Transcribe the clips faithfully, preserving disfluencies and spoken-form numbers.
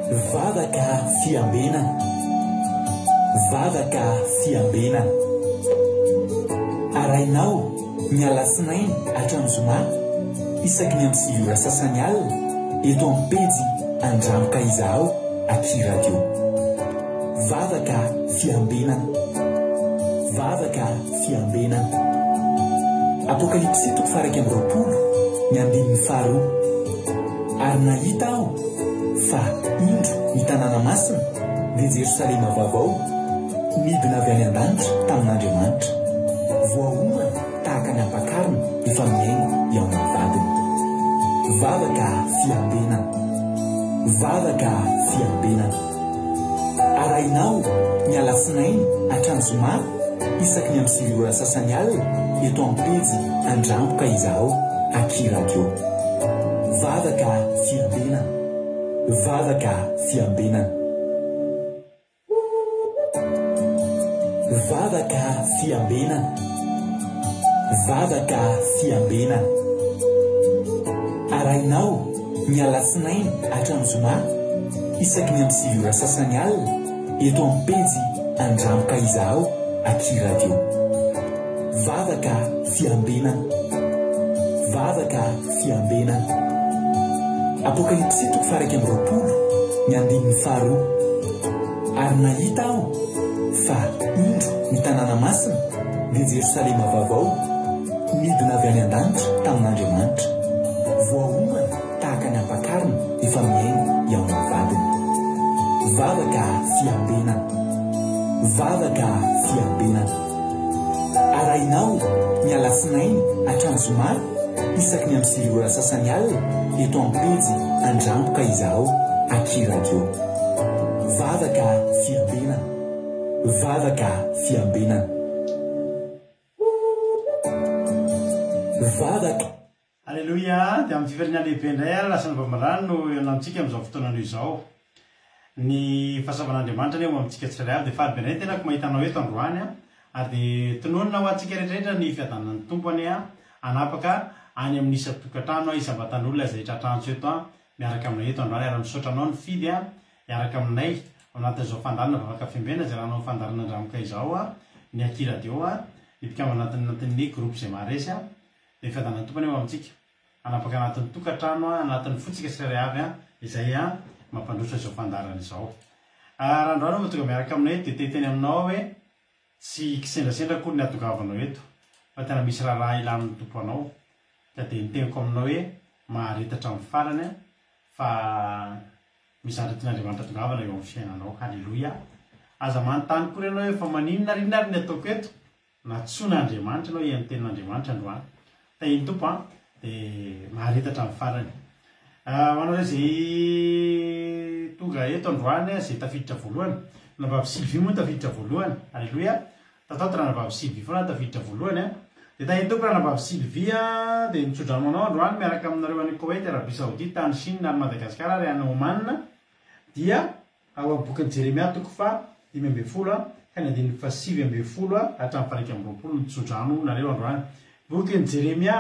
vavaka fiambenana vavaka fiambenana arainao mialatsinainy hatrany zoma isaky ny amin'ny sivy ora sasany alina eto amin'ny pejy andramoka izaho aty radio vavaka fiambenana vavaka fiambenana apokalipsy toko faraiky amin'ny roapolo ny andininy faharoa ary nahita aho fa indro ny tanàna masina dia jerosalema vaovao midina avy any an-danitra tamin'Andriamanitra voaomana tahaka ny ampakarina efa miaingo eo amin'ny vadiny vavaka fiambenana vavaka fiambenana arainao ny alatsinainy hatrany zoma isaky ny amin'ny sivy ora sasany alina eto amin'ny pejy andramboka izaho aty radio vavaka fiambenana vavaka fiambenana vavaka fiambenana vavaka fiambenana arainao ny alatsinainy hatrany zoma isaky ny amin'ny sivy ora sasany alina eto amin'ny pejy andramboka izaho aty radio vavaka fiambenana vavaka fiambenana apokalipsy toko faraiky amin'ny roapolo ny andininy faharoa ary nahita aho fa indro ny tanàna masina dia jerosalema vaovao midina avy any an-danitra tamin'Andriamanitra voaomana tahaka ny ampakarina efa miaingo eo amin'ny vadiny vavaka fiambenana vavaka fiambenana arainao ny alatsinainy hatrany zoma isaky ny amin'ny sivy ora sasany alina eto amin'ny pejy andramboka izaho aty radio vavaka fiambenana vavaka fiambenana vavaka alleluia dia amin'ny fiverina lehibe indray a lasa ny vamarano no ena amintsika amin'izao fotoanano izao ny fahasavan'Andriamanitra ny eo amintsika tsirairay avy dia fahabe indray tena ko mahitanao eto androany a ary dia tononina ho antsika rehetrarehetra ny fiadanany tompony a anapaka any amin'ny isa-tokantrano isam-batan'olona izay tratrantso eto a miaraka aminay eto androany ary misaotra anao ny fidy a miaraka aminay ao anatin'izao fandarana vavaka fiambenana izay raha anao fandarana andramoka izao a ny aty radio a nipikamba anatin'anatin'ny groupe izay maharesy a dia fiadanany tompony eo amintsika anapaka anatin'ny tokantrano a anatin'ny fotsika tsirairay avy a izay a mampandrotra izao fandarana izao raha androany matonga miaraka aminay dia teteny aminao hoe tsy kisendrasendra koa ny atogavanao eto fa tena misy raharaha ilamin'ny tompo anao ka dia niteniko aminao hoe maharitatra amin'ny farany a fa mizatra tian'Andriamanitra atongavana eo amin'ny fiainanao halleloia aza manontany koa ianao hoe fa maninona rinary ny ataoko eto natsoan'Andriamanitra anao ian'ny tenin'Andriamanitra androany ta iny tompo a dia maharitatra amin'ny farany manao hoe zay tonga eto androany zay tafiditra voalohany navavy Sylvie moa tafiditra voalohany halleloia tataotra navavy Sylvie foana tafiditra voalohany a dia tahiny tompo raha navavy Sylvie a dia mitsodramanao androany miaraka aminareo any Koweït Arabie Saoudite any Chine any Madagasikara ary any Oman dia ao amin'ny bokin'ny Jeremia toko fa dimy ambin'ny folo a ka ny andininy fa sivy ambin'ny folo a hatramin'ny faraiky amby roapolo mitsodrano nareo androany bokin'ny Jeremia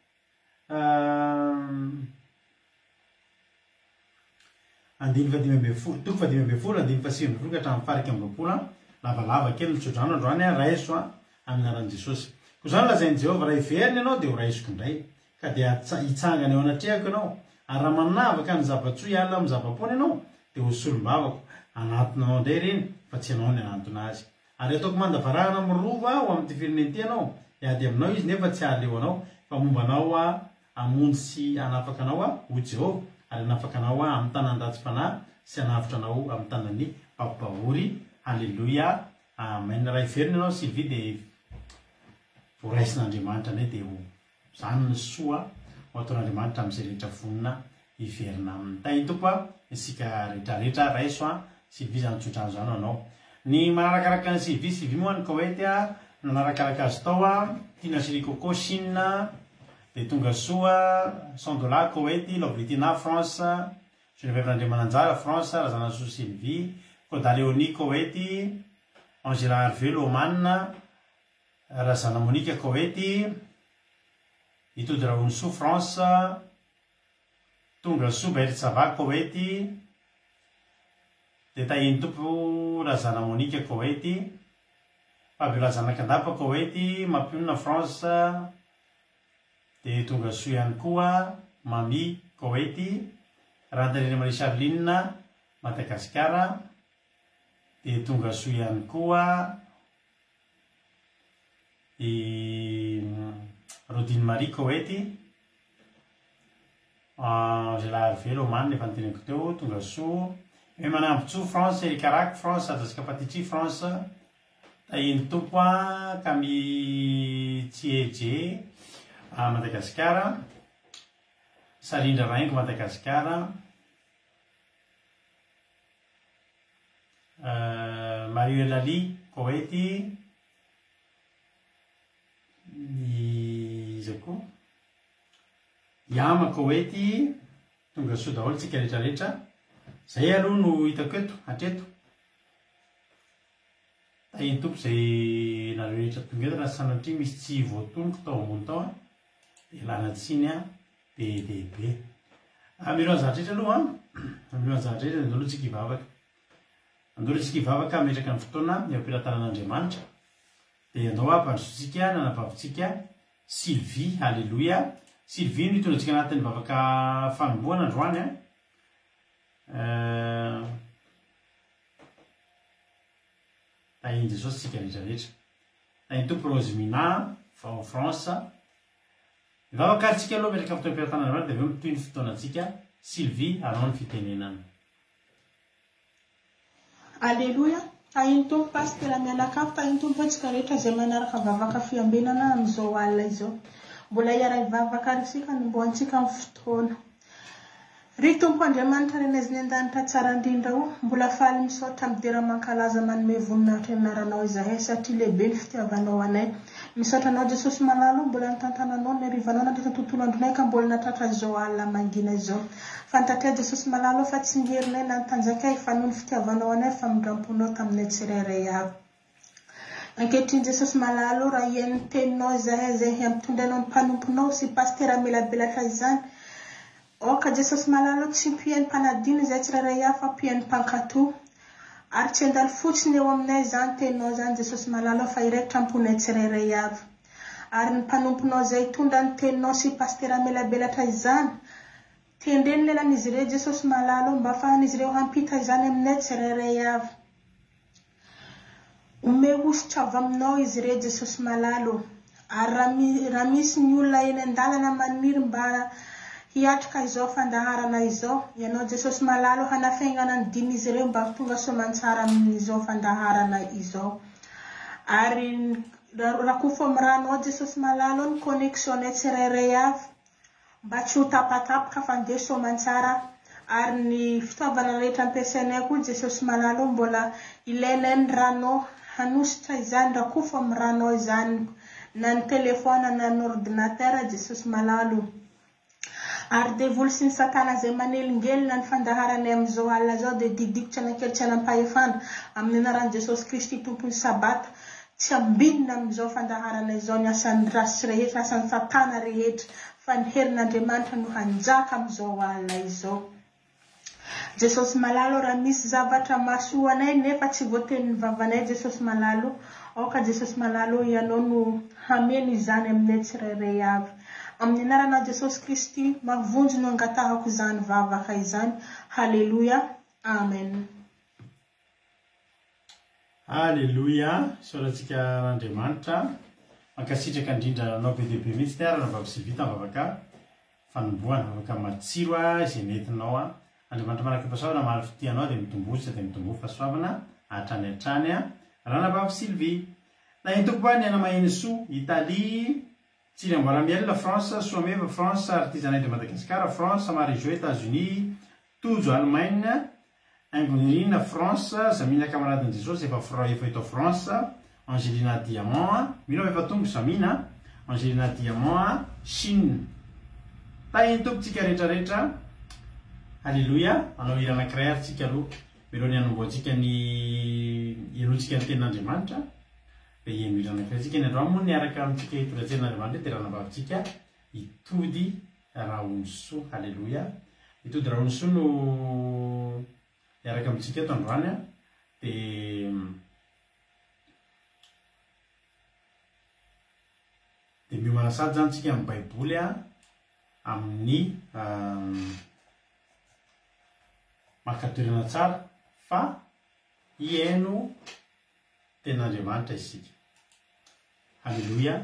andiny fa dimy ambin'ny folo toko fa dimy ambin'ny folo andiny fa sivy ambin'ny folo ka hatramin'ny faraiky amby roapolo a lavalava kely mitsodrano androany a raiso a amin'ny anaran'i Jesosy ko zany lazain'i Jehovah raha iveriny ianao dia ho raisiko indray ka dia hitsangana eo anatrehako ianao ary raha manavaka ny zava-tsoa hiala amin'ny zava-pony ianao dia ho solom-bavako anatinao indray ireny fa tsy ianao ny anantona azy ary ataoko mandavarahana mirova ho amin'ity fireneny ity ianao hiady aminao izy nefa tsy ahaleo anao fa momba anao a amonjy sy anafaka anao a ho Jehovah ary anafaka anao a amin'ny tanany ratsy-panahy sy anavitra anao amin'ny tanany mpampahory halleloia amen raha iveriny ianao Sylvie dia voraisin'Andriamanitra indray dia ho zany ny soa ho ataon'Andriamanitra amin'izay rehetra vonina iverina amin'ny tainy tompo a isika rehetrarehetra raiso a Sylvie zany tsodrano zany anao ny manarakaraka ny Sylvie Sylvie moa ny Koweït a nanarakaraka azy tao a tina Sri Coco Chine dia tonga soa cent dollars Koweït Lobritina France Geneviève André Mananjara France Razana Soa Sylvie Koda Léonie Koweït Angela Harvey Oman Razana Monique Koweït Itody Raounso France tonga soa Bairitsava Koweït dia tahiny tompo razana monika Koweïty, Fabiola Zanakandapa Koweïty, Mampionina France, dia tonga soa ihany koa Mami Koweïty, Randarena Marie Charline Madagasikara, dia tonga soa ihany koa i Rodine Marie Koweïty, zay lahary velo Oman efa nyteneniko teo tonga soa. Eo manamby tsoa France, Erika Rack France, Adrasika Patitry France, tahiny tompo a Camille Tsiedje a Madagasikara, Sarindra Raingo Madagasikara, uh, Mario Lali Koweïty, iza koa Yama Koweïty, tonga soa daholo tsika rehetrarehetra. Zay aloha no hitako eto hatreto. Tahiny tompo zay nareo rehetra tonga eto raha sanatria misy tsy voatonoko tao ambony tao dia lana tsiny a be dia be. Amilohan'ny zavatra rehetra aloha amilohan'ny zavatra rehetra andolo tsika hivavaka. Andolo tsika hivavaka metraka ny fotoana eo am-pilatanan'Andriamanitra. Dia andao ampandrosotsika nanabavitsika Sylvie, Alléluia. Sylvie no hitondratsika anatin'ny vavaka fanombohana androany a. Tahiny Jesosy tsika rehetrarehetra. Tahiny tompo Rosemina vao France. Vavakaritsika aloha metraka fotoana am-pilatanan'Andriamanitra dia aveo mitohy ny fotoanantsika. Sylvie anao ny fitenenana. Alléluia. Tahiny tompo pastera mianakafo, tahiny tompo antsika rehetra izay manaraka vavaka fiambenana amin'izao alina izao. Mbola hiara hivavaka arisika no mbo antsika amin'ny fotoana. Ry tompo Andriamanitra reneziny an-danitra tsara indrindra o, mbola faly misaotra midera mankalaza manome voninahitra anaranao izahay satria lehibe ny fitiavanao anay. Misaotra anao Jesosy malalo, mbola nitantananao ny arivanao nandritra tontolo andronay ka mbola natratra izao alina mangina izao. Fantatria Jesosy malalo fa tsy niherinay na nitanjakay fa noho ny fitiavanao anay fa mindramponao taminay tsirairay avy. Ankehitriny Jesosy malalo raha iain'ny teninao izahay izay hampitondrainao ny mpanomponao sy pastera melabelatra izany. Oka Jesosy malalo tsy mpihain'ny mpanadino izay tsirairay avy fa mpihain'ny mpankatoa. Ary tsy andalo fotsiny eo aminay izany teninao izany Jesosy malalo fa iraikitra amponay tsirairay avy. Ary ny mpanomponao izay tondra ny teninao sy pastera melabelatra izany. Tendreny lelan'izy ireo Jesosy malalo mba afahan'izy ireo hampita izany aminay tsirairay avy. Ome ositra avy aminao izy ireo Jesosy malalo. Ary raha misy ny olona eny an-dalana maniry mba hiatrika izao fandaharana izao, ianao Jesosy malalo hanafaingana ny diny izy ireo mba tonga soamantsara amin'izao fandaharana izao. Ary raha kofa miranao Jesosy malalo ny connexion tsirairay avy mba tsy ho tapatapaka fa ndeha soamantsara. Ary ny fitaovana rehetra ampiasainay koa Jesosy malalo mbola ilainay ny ranao hanositra izany raha kofa miranao izany na ny telefona na ny ordinateur Jesosy malalo. Ary devoly sy ny satana izay manelingelina ny fandaharanay amin'izao alina zao dia didikotra nankely anam-pahefana amin'ny anaran'i Jesosy Kristy tompony sabata. Tsy ambinina amin'izao fandaharanay izao ny asan'ny rasy rehetra, asan'ny satana rehetra fa ny herin'Andriamanitra no hanjaka amin'izao alina izao. Jesosy malalo raha misy zavatra mahasoa anay nefa tsy voatenin'ny vavanay Jesosy malalo, aoka Jesosy malalo ianao no hameno izany aminay tsirairay avy. Amin'ny anaranao Jesosy Kristy mavonjy no angatahako izany vavaka izany. Halleluja. Amen. Halleluja. Soratsika n'Andriamanitra. Mankasitraka indrindra anao be dia be mihitsy ty arana vavy sy vita vavaka fanombohana, vavaka matsiro izay nentinao a. Andriamanitra manaka-pahasoavana maro fitianao dia mitombosa dia mitombo fahasoavana hatrany hatrany a. Ranavavy Sylvie. Tahiny tompo any ana maheno soa Italie. Tsirambola-miel la France, Soameva France, Artisanat de Madagascar France, Marie-Jo États-Unis, Tojo Allemagne, Ingonina France, Samina camarade de Jesosy efa efa eto France, Angelina Diamant, mino efa tongo Samina, Angelina Diamant, Chine. Tahiny tompotsika rehetrarehetra. Alléluia. Anao hira anankiray ary tsika aloha. Milohan'ny hanomboantsika ny ianoantsika ny tenin'Andriamanitra. Dia hieno hira anankiray tsika ny androany moa niaraka amintsika hitondratsen'Andriamanitra dia ranavavitsika hitody raha onsoa. Alléluia. Hitody raha onsoa no iaraka amitsika eto androany a de de miomana sady zany tsika amin'ny baiboly a amin'ny makatoerana tsara fa hiaino ten'Andriamanitra isika. Halleluia.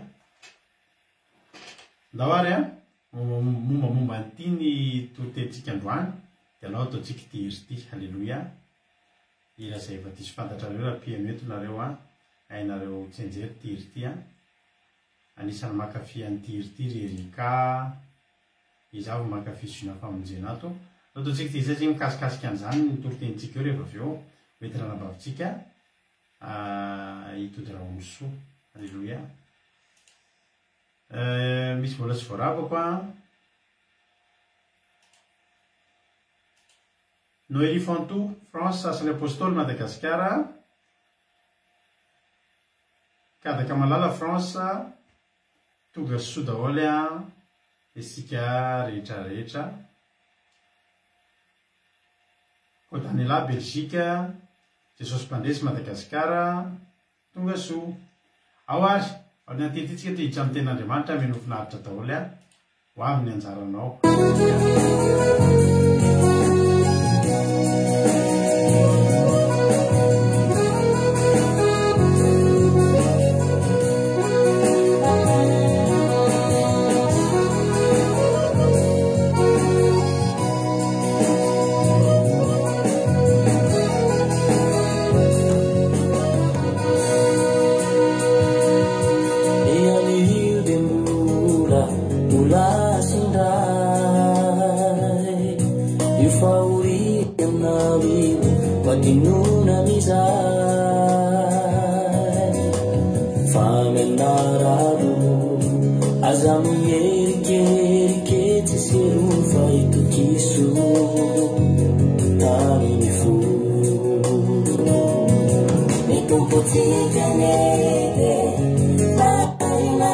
Ndao ary a mombamomba an'ity ny totentsika androany de anao ataontsika ty iry ty. Halleluia. Ira zay efa diso fantatrareo raha piameto nareo a hainareo tsenjery ty iry ty a anisany makafy an'ty iry ty rerika izavo makafy zona famonjena ato ataontsika ty zay mikasikasika an'izany ny torotenitsika eo rehefa avy eo mety raha nabavitsika hitody raha omisoa. Halleluia. Misy mbola tsy voaravako a Noélie Fantou, France, sasany apôstôly Madagasikara. Kadaka malala France, tonga soa daholo a isika rehetra rehetra. Kodanila Belgique, Jesosy Mpandresy Madagasikara, tonga soa. Ao ary, ao ny antetitsika ty hitrano ten'Andriamanitra meno finaritra daholo a ho avy ny anjaranao. Inuna mizai famenarado azami erike tseru fai tukisu tani fu nitumputika nege baina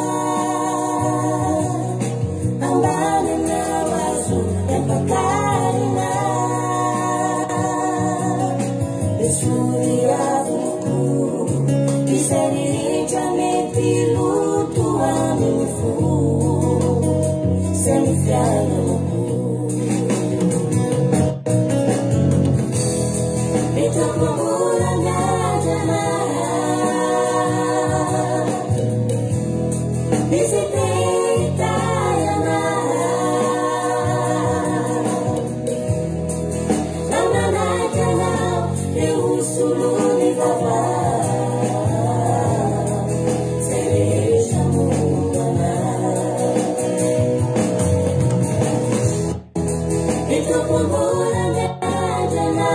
ambane na wazu empakarina Suriavuku Kisaricha meti lutu amifu Semifiano Ito kumula ngajana Visitita yana Lama najana Suluni baba Sereja mumana Ito kumula ngajana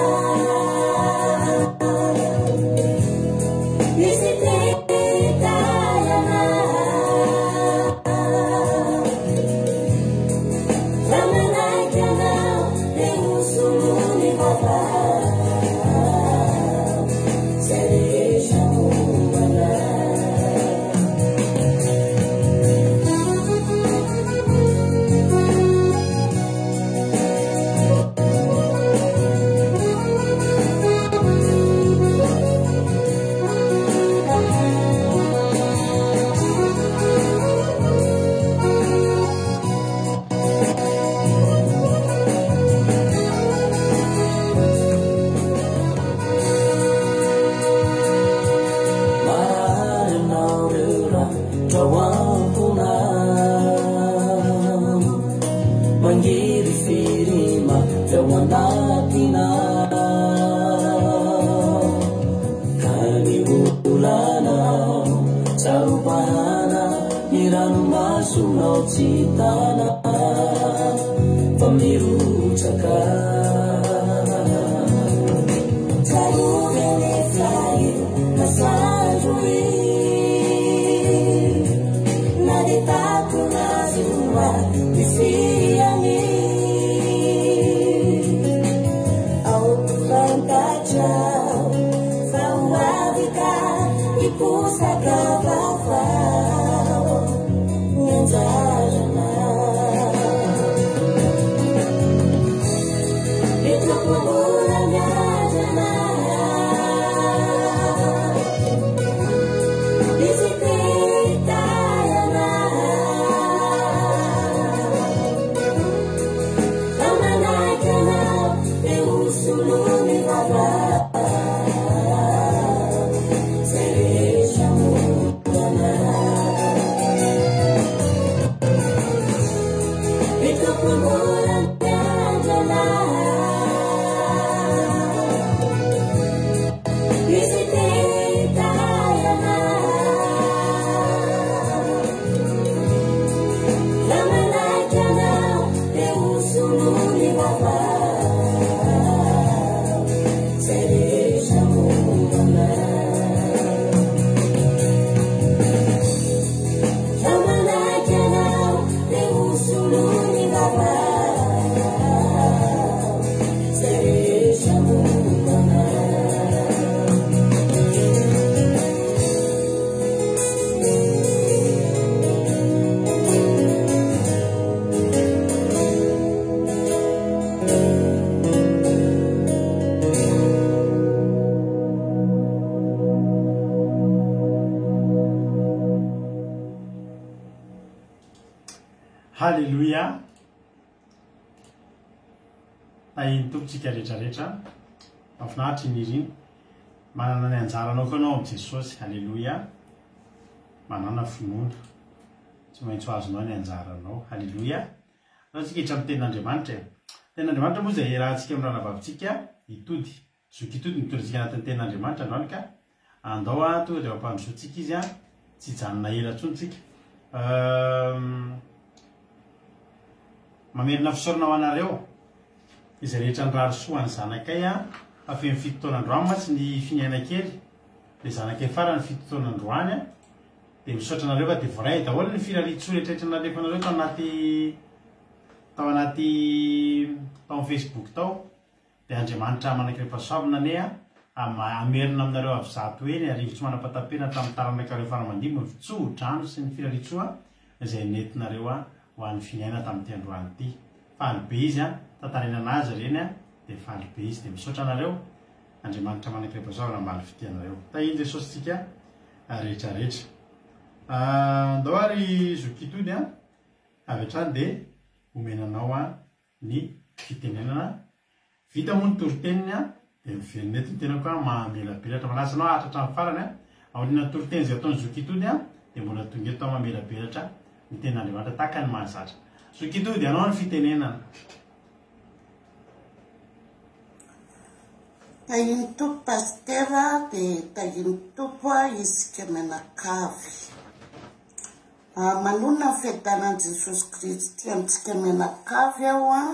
Visitita yana Lama najana Suluni baba Manggiri firima Jawanatina Kami ulana Sarupana Niranu masunau citana Pemiru cakar Sayu bene sayu Masajui Naditaku nazuma Disiani Au kacau Fawavika Ipusaka vavau Nyanjarana Itu Halleluja. Ay tompitsika rehetrarehetra mafinaritra iny izy iny manana ny anjaranao koa anao amin'i Jesosy. Halleluja. Manana finoana tsy maintsy ho azonao ny anjaranao. Halleluja. Raha tsika hitra amin'ny tenin'Andriamanitra tenin'Andriamanitra moa izay rahantsika amin'ny ranavavintsika hitody zoky hitody mitondrantsika anatin'ny tenin'Andriamanitra androany ka andao a tonga dia mampandrosoantsika izy a tsy hijanona ela ntsony tsika mamerina fisaorana ho anareo izay rehetra ny rarosoa ny zanakay a afeny fito taona androany matsy ny finaina kely le zanakay farany fito taona androany a dia misaotra anareo fa dia voray daholo ny firariatsoa rehetrarehetra nalefa anareo tao anaty tao anaty tao amin'ny Facebook tao dia Andriamanitra manankirepasoavina ane a amerina aminareo avy zato eny arivotsy manapatapena tamin'ny taranak'areo faramandimo ny fitsodrano sy ny firariatsoa izay nentinareo a ho an'ny finaina tamin'ity androany ity. Faly be izy a tantarena anazy reny a dia faly be izy dia misaotra anareo. Andriamanitra manankirepasoavina mbaly fitianareo. Tahiny Jesosy tsika rehetrarehetra. Andao ary zoky hitody a avy hatrany dia omenanao a ny fitenenana vita moa ny toroteniny a dia miverinety ny tenako a mamelabelatra manazanao atratra amin'ny farany a aoriana ny toroteny izay ataony zoky hitody a dia mbola tonga eto ao mamelabelatra ny tenin'Andriamanitra tahaka ny mahazatra. Zoky hitody anao ny fitenenana. Tahiny tompo pastera dia tahiny tompo a isika menakavy. Manona ny fiadanan'i Jesosy Kristy amintsika menakavy aho a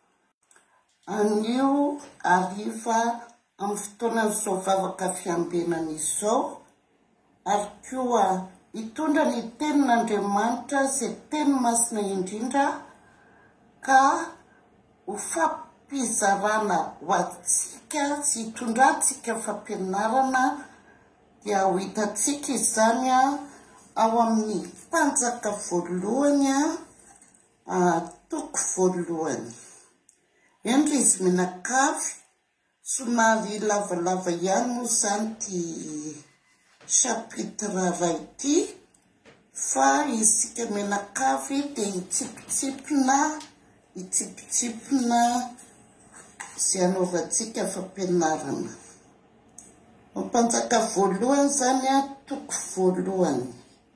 anio ariva amin'ny fotoanan'izao vavaka fiambenana izao ary koa hitondra ny tenin'Andriamanitra izay teny masina indrindra ka ho fampizarana ho antsika sy hitondrantsika fampianarana dia ho hitantsika izany a ao amin'ny mpanjaka voalohany a toko voalohany. Endry izy menakavy somary lavalava ihany moa izany ty chapitre iray ity fa isika menakavy dia hitsipitsipina hitsipitsipina izay anaovantsika fampianarana. Mpanjaka voalohany izany a toko voalohany.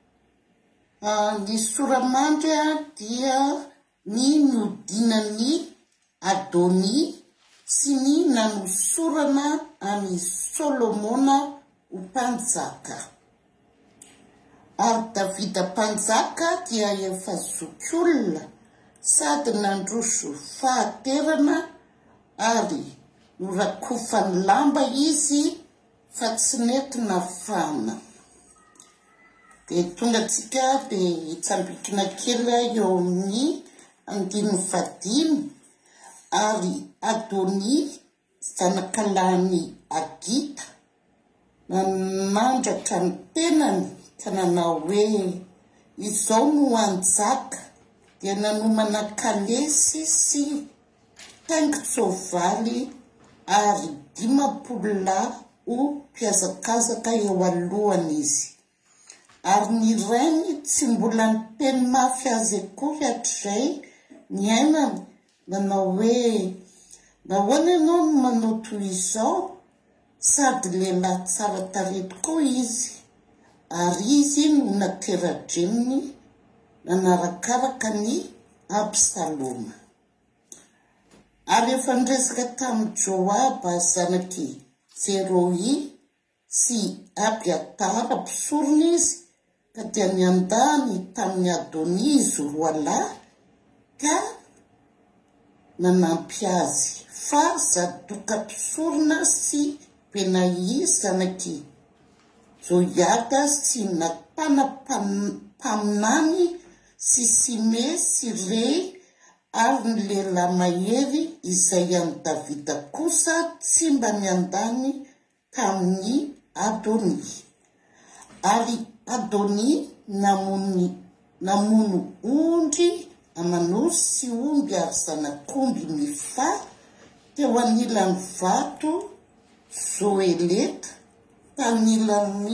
Ny soramandry a dia ny niodinany Adoni sy ny nanosorana any Solomona ho mpanjaka. Ary Davida mpanjaka dia efa zoky olona sady nandroso fahaterana ary norakofany lamba izy fa tsy nentina fana. Dia tonga tsika dia hitsambikina kely eo amin'ny andiny vadimy ary Adoni zanakalany Agita nanandratra ny tenany ka nanao hoe izao no anjaka dia nanomana kalesy sy taingitsovaly ary dimapolo lahy ho mpiazakazaka eo alohany izy. Ary ny rainy tsy mbola niteny mafy azy akory hatr'izay ny ainany nanao hoe nahoana ianao no manao toy izao sady lehilahy tsara tarehy tokoa izy ary izy no natera-dreniny nanarakaraka ny Absaloma. ary efa niresaka tamin'ny Joaba zanaky Zeroi sy Abiatara mpisorona izy ka dia niandany tamin'ny Adonizo roalahy ka nanampy azy fa Zadoka mpisorona sy Benai zanaky Joiada sy Natana mpaminany sy Sime sy Rei ary ny lehilahy mahery izay an'i Davida kosa tsy mba niandany tamin'ny Adoni. Ary Adoni namony namono ondry amanosy sy omby ary zanak'omby mifa teo anilan'ny vato Zoeleta tanilan'ny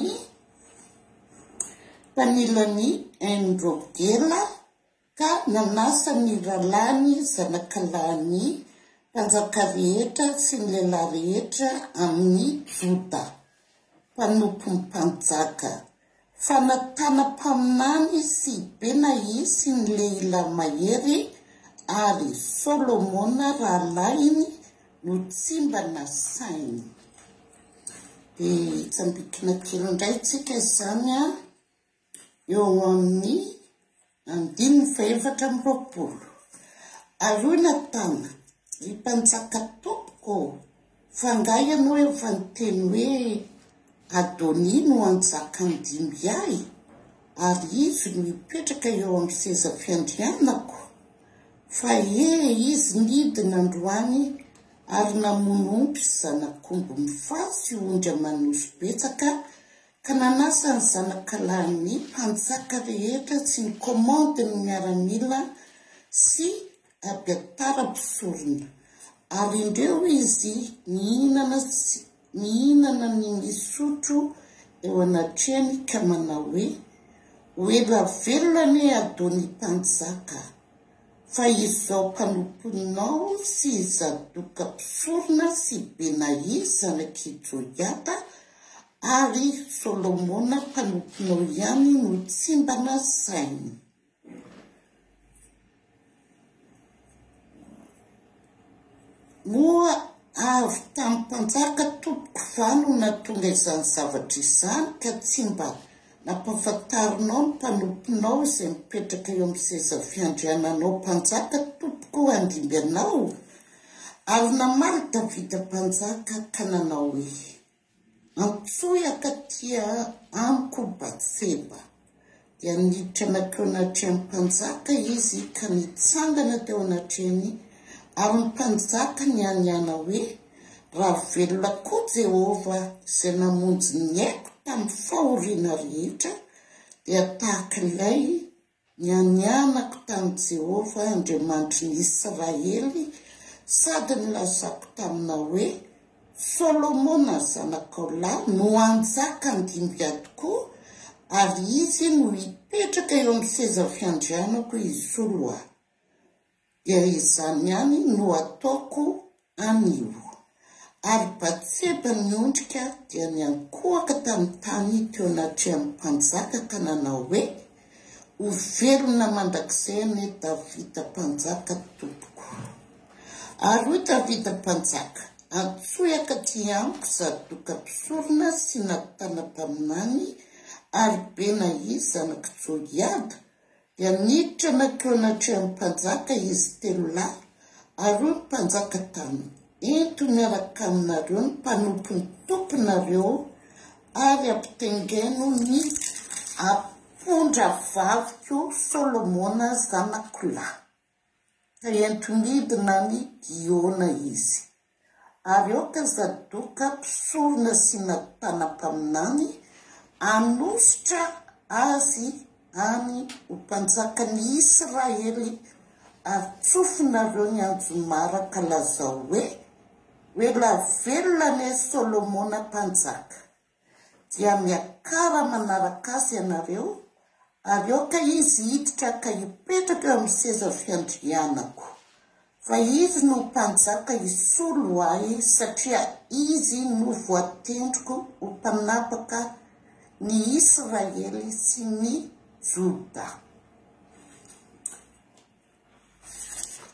tanilan'ny Endrogela ka nanasa ny ralany zanakalany mpanjaka rehetra sy ny lehilahy rehetra amin'ny Joda mpanompo ny mpanjaka fa natana mpaminany sy Benai sy ny lehilahy mahery ary Solomona rahalainy no tsy mba nasainy. Dia tsambikina kely indray tsika izany a eo amin'ny andiny fa efatra amby roapolo. Ary hoy Natana ry mpanjaka tompoko fa ngaa ianao efa niteny hoe Adoni no anjaka andimy ahy ary izy no mipetraka eo amin'ny seza fiandrianako fa e izy nidina androany ary namono ompy zanak'omby mifasy ondry amanosy betsaka ka nanasa ny zanakalany mpanjaka rehetra sy ny komandy ny miaramila sy Abiatara mpisorona ary indreo izy mihinana mihinana ny misotro eo anatrehany ka manao hoe oela velona ny Adoni mpanjaka fa izao mpanomponao sy Zadoka mpisorona sy Benai zanaky Joiada ary Solomona mpanomponao ihany no tsy mba nasainy. Moa avy tamin'ny mpanjaka tompoko va no natonga izany zavatra izany ka tsy mba nampafantarinao ny mpanomponao izay mipetraka eo amin'ny seza fiandriananao mpanjaka tompoko andimby anao. Ary namaly Davida mpanjaka ka nanao hoe antsoaka tia amiko Batseba. Dia niditra nakeo anatrehany mpanjaka izy ka nitsangana teo anatrehany ary ny mpanjaka nianiana hoe raha velona koa Jehova izay namonjy ny aiko tamin'ny fahoriana rehetra dia tahaka ilay nianianako tamin'ny Jehova Andriamanitry ny Israely sady nilazako tamina hoe Solomona zanakao lahy no anjaka andimby ahy tokoa ary izy no hipetraka eo amin'ny seza fiandrianako izolo ahy. Dia izany ihany no ataoko anio. Ary Batseba niondrika dia niankohaka tamin'ny tany teo anatrehany mpanjaka ka nanao hoe ho velona mandrakizay ny Davida mpanjaka tompoko. Ary hoy Davida mpanjaka antsoaka ty amiko Zadoka mpisorona sy Natana mpaminany ary Benai zanaky Joiada. Dia niditra nakeo anatrehany mpanjaka izy telo lahy ary hoy mpanjaka taminy ento miaraka aminareo ny mpanompo ny tomponareo ary ampitaingeno ny apondra vaviko Solomona zanako lahy. Ka ento midina ny Giona izy. Ary oka Zadoka mpisorona sy Natana mpaminany anositra azy any ho mpanjakan'ny Israely ary tsofinareo ny anjomara ka lazao hoe oela velona ny Solomona mpanjaka. Dia miakara manaraka azy ianareo ary oka izy hiditra ka hipetraka eo amin'ny seza fiandrianako fa izy no mpanjaka isolo ahy satria izy no voatendriko ho mpanapaka ny Israely sy ny Juda.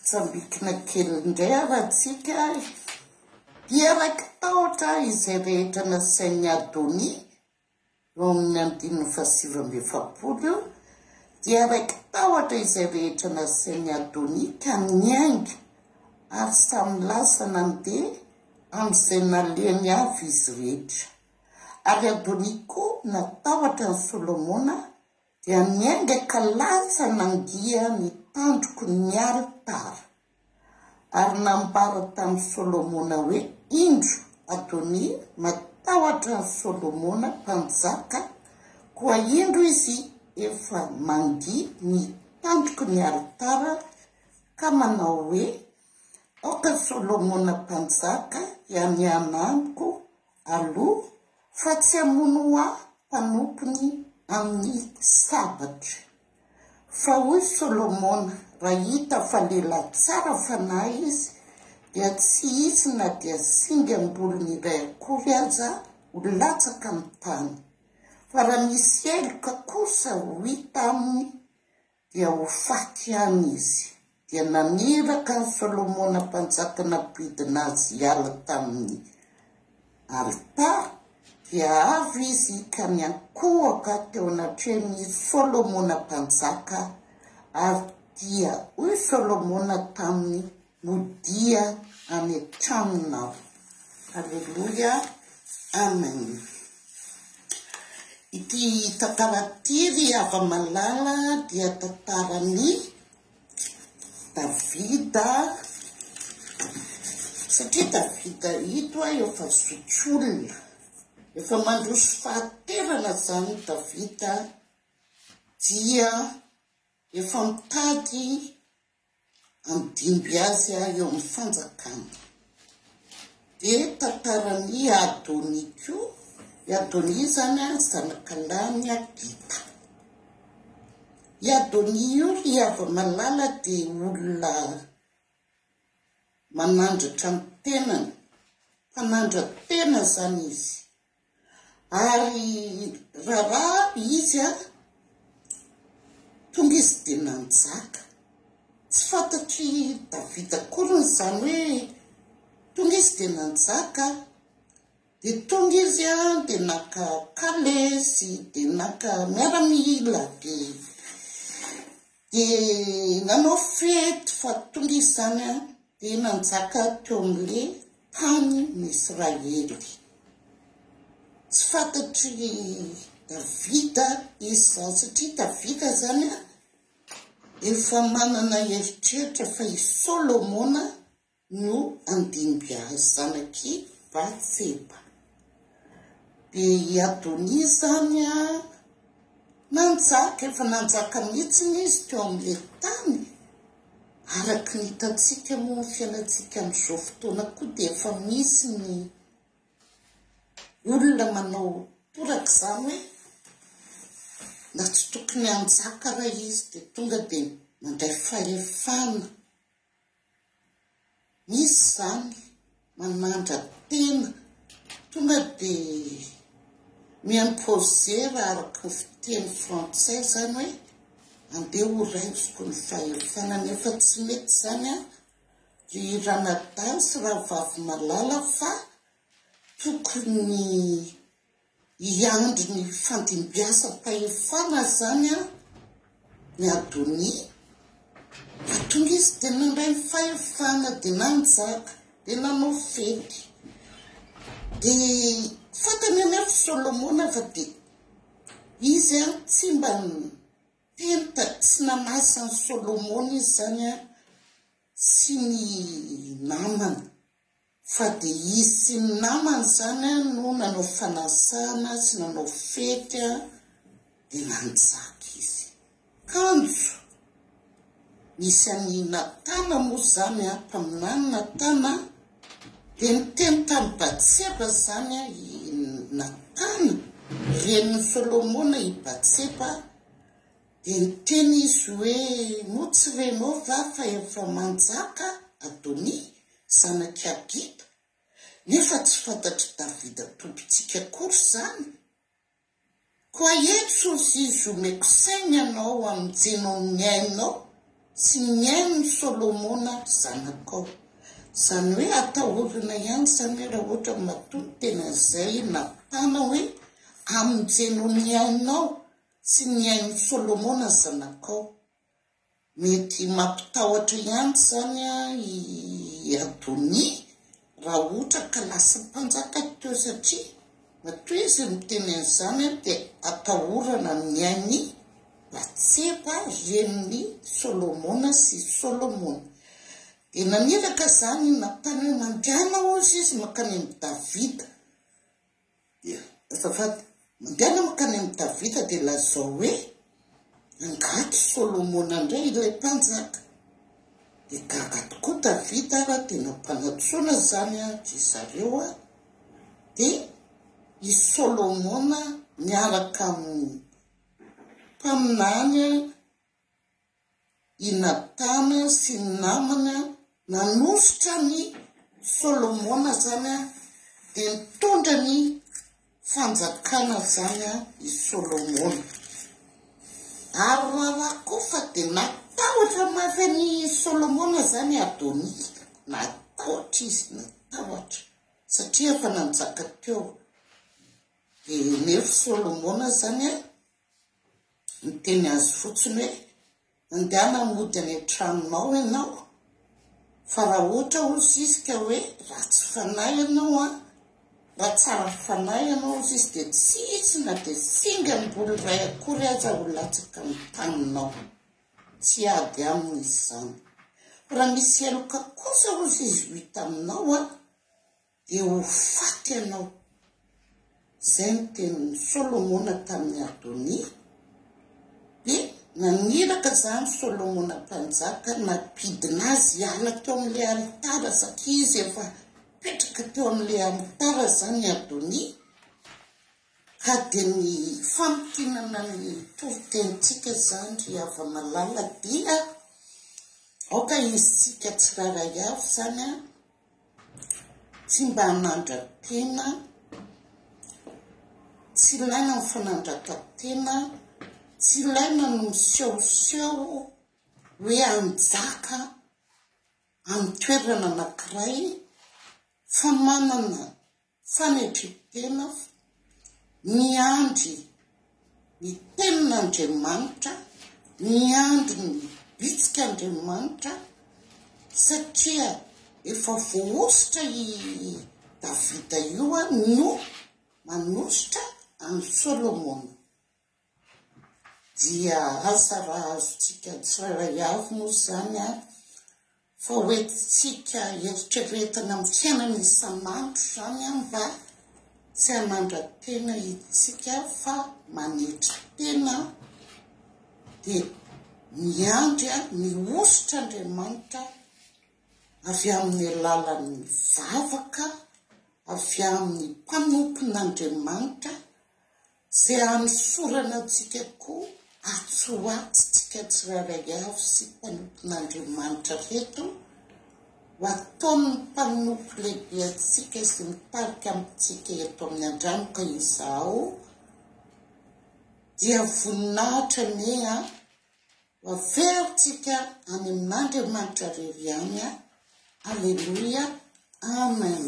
tsambikina kely indray aratsika dia raiky tahotra izay rehetra nasainy Adoni eo amin'ny andininy fahasivy amby efapolo dia raiky tahotra izay rehetra nasainy Adoni ka niainga ary samy lasa nandeha amin'izay naleny avy izy rehetra. Ary Adoni koa natahotra ny Solomona dia niainga ka lasa nangia ny tandroko ny altara. Ary nambara tamin'ny Solomona hoe indro Adoni matahotra ny Solomona mpanjaka koa indro izy efa mangi ny tandroko ny altara ka manao hoe oka Solomona mpanjaka iany anamiko aloha fa tsy hamono aho mpanompony amin'ny sabatra. Fa hoy Solomona raha hita fa lehilahy tsara fanahy izy dia tsy izy na dia singa ambolony iray akory aza ho latsaka amin'ny tany. Fa raha misy eloka kosa ho hita aminy dia ho faty any izy. Dia naniraka ny Solomona mpanjaka napidina azy hiala tamin'ny altara dia avy izy ka niankohaka teo anatrehany Solomona mpanjaka ary dia hoy Solomona taminy modia any an-tranonao. Alleluia, amen. Ity tantara ity ava-malala dia tantarany Davida, satria Davida ito efa zotr'olona, efa mandroso fahaterana zany Davida dia efa mitady andimby azy eo amin'ny fanjakana. Dia tantarany Adoni koa, Adoni zany zanakalahy ny Agita. I Adoni io ry ava-malala dia olona manandratra ny tenany, mpanandra tena zany izy. Ary raharaha izy a tonga izy dia nanjaka. Tsy fantatry Davida akory zany hoe tonga izy dia nanjaka dia tonga izy a dia naka kalezy dia naka miaramila dia dia nanao fety fa tonga izy zany a dia nanjaka teo amin'le tany n'Israely. Tsy fantatry Davida izy zany satria Davida zany a efa manana eritreritra fa i Solomona no andimby azy zanaky Batseba. Dia i Adoni zany a nanjaka, efa nanjaka mihitsiny izy teo amin'le tany. Araky ny hitantsika moa ny fiainantsika amin'izao fotoana koa dia efa misy ny olona manao toraka zany hoe na tsy tokony hanjaka raha izy dia tonga dia mandray fahefana. Misy zany manandra tena tonga dia miimposer araka ny fiteny frantsay zany hoe andeha ho raisiko ny fahefana, nefa tsy mety zany a ry ranadahy sy rahavavy malala fa tokony hiandry ny fandimbiasam-pahefana zany a ny Adoni. Tonga izy dia nandray ny fahefana dia nanjaka dia nanao fety. Dia fantany anefa Solomona fa dia izy a tsy mba tenta tsy namasan'ny Solomona izy zany a sy ny namany, fa dia izy sy ny namany zany a no nanao fanasana sy nanao fety a dia nanjaka izy. Kanjo misy any Natana moa zany a mpaminany Natana dia niteny tamin'ny Batseba zany a i Natana renin'ny Solomona i Batseba dia niteny izy hoe moa tsy renao va fa efa manjaka Adoni zanaky Agita, nefa tsy fantatry Davida tompitsika akory zany. Koa etso izy omeko saina anao amin'ny jeno amin'ny ainao sy miaino ny solomona zanakao zany hoe atahorina ihany zany raha ohatra matoy tenazay natana hoe aminjeno miainao sy miaino solomona zanakao mety mampitahotra ihany zany a i Adonia raha ohatra ka lasa mpanjaka teo satria matoy izy miteny an'izany dia atahorana miainy Batseba reniny Solomona sy Solomona dia naniraka zany natany hoe mandiana ozy izy makany amin'ny Davida dia azafady mandiana makany amin'ny Davida dia lazao hoe angato Solomona indray ilay mpanjaka dia gaga tokoa Davida raha dia nampanatsoana zany a ry zareo a dia i Solomona miaraka amin'ny mpaminany i Natana sy ny namana nanositra ny Solomona zany a dia nitondra ny fanjakana zany a i Solomona ary raha kofa dia natahotra mafy ny Solomona zany Adonia natahotra izy natahotra satria efa nanjaka teo dia nefa Solomona zany a miteny azy fotsiny hoe andehana mody any an-tranonao ianao fa raha ohatra ozy izy ka hoe raha tsy fanahy ianao a raha tsara fanahy ianao ozy izy dia tsitsy na dia singa mboly ray akory aza ho latsaka amin'ny taninao tsy ady amin'izy zany raha misy eloka kosa ozy izy hita aminao a dia ho faty ianao zay ny tenin'ny Solomona tamin'ny Adonia dia naniraka zany Solomona mpanjaka napidina azy hiala teo amin'ilay alitara satria izy efa petraka teo amin'ilay alitara zany Adonia ka dia ny fampitinana ny toritentsika zany ry hava-malala dia aoka izitsika tsiraray avy zany a tsy mba hanandra-tena tsy ilaina ny fanandran-tena tsy ilaina no misehoseho hoe anjaka amin'ny toerana anankiray fa manana fanetri-tena miandry ny tenin'Andriamanitra miandry ny bitsika Andriamanitra satria efa voaositra i Davida io a no manositra amin'ny Solomona dia asa raha azontsika tsiraray avy moa zany a fa hoentintsika eritreretana amin'ny fiainana isan'andro zany a mba tsy hanandra-tena itsika fa manetry tena dia miandry a miositra Andriamanitra avy amin'ny alalan'ny vavaka avy amin'ny mpanompon'Andriamanitra zay anosorana antsika koa atsoatsitsika tsiraray avy sy mpanompon'Andriamanitra reto ho ataon'ny mpanompo lehibe atsika sy mitarika amintsika eto amin'ny andranoka izao dia voninahitra ne a ho averitsika any amin'Andriamanitra rery any a alleluia amen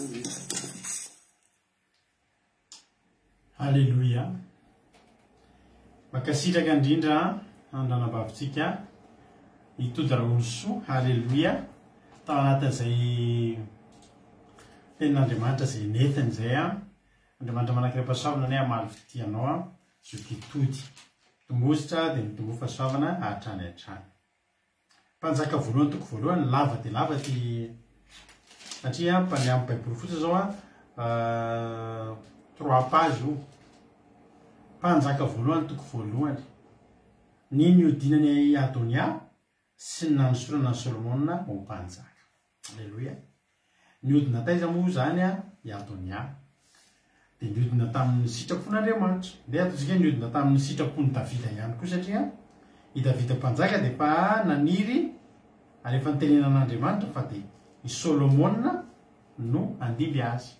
alleluia makasitraka indrindra andranam-bavitsika itody raolosoa alleluia tao anatin'izay tenin'Andriamanitra zay netiny zay a Andriamanitra manankiray mpahasoavana ne amaly fitianao a zokitody tombositra dia mitombo fahasoavana hatrany hatrany mpanjaka voalohany toko voalohany lava dia lava ty satria mpany amin'ny baiboly fotsiny zao a trois page io mpanjaka voalohany toko voalohany ny niodinany Adonia sy ny nanosorana ny Solomona ho mpanjaka alleluia niodina taiza moa zany a i Adonia dia niodina tamin'ny sitrapon'Andriamanitra dia ataontsika niodina tamin'ny sitrapony Davida ihany koa satria i Davida mpanjaka dia fa naniry alefa nitenenan'Andriamanitra fa dia i Solomona no andiby azy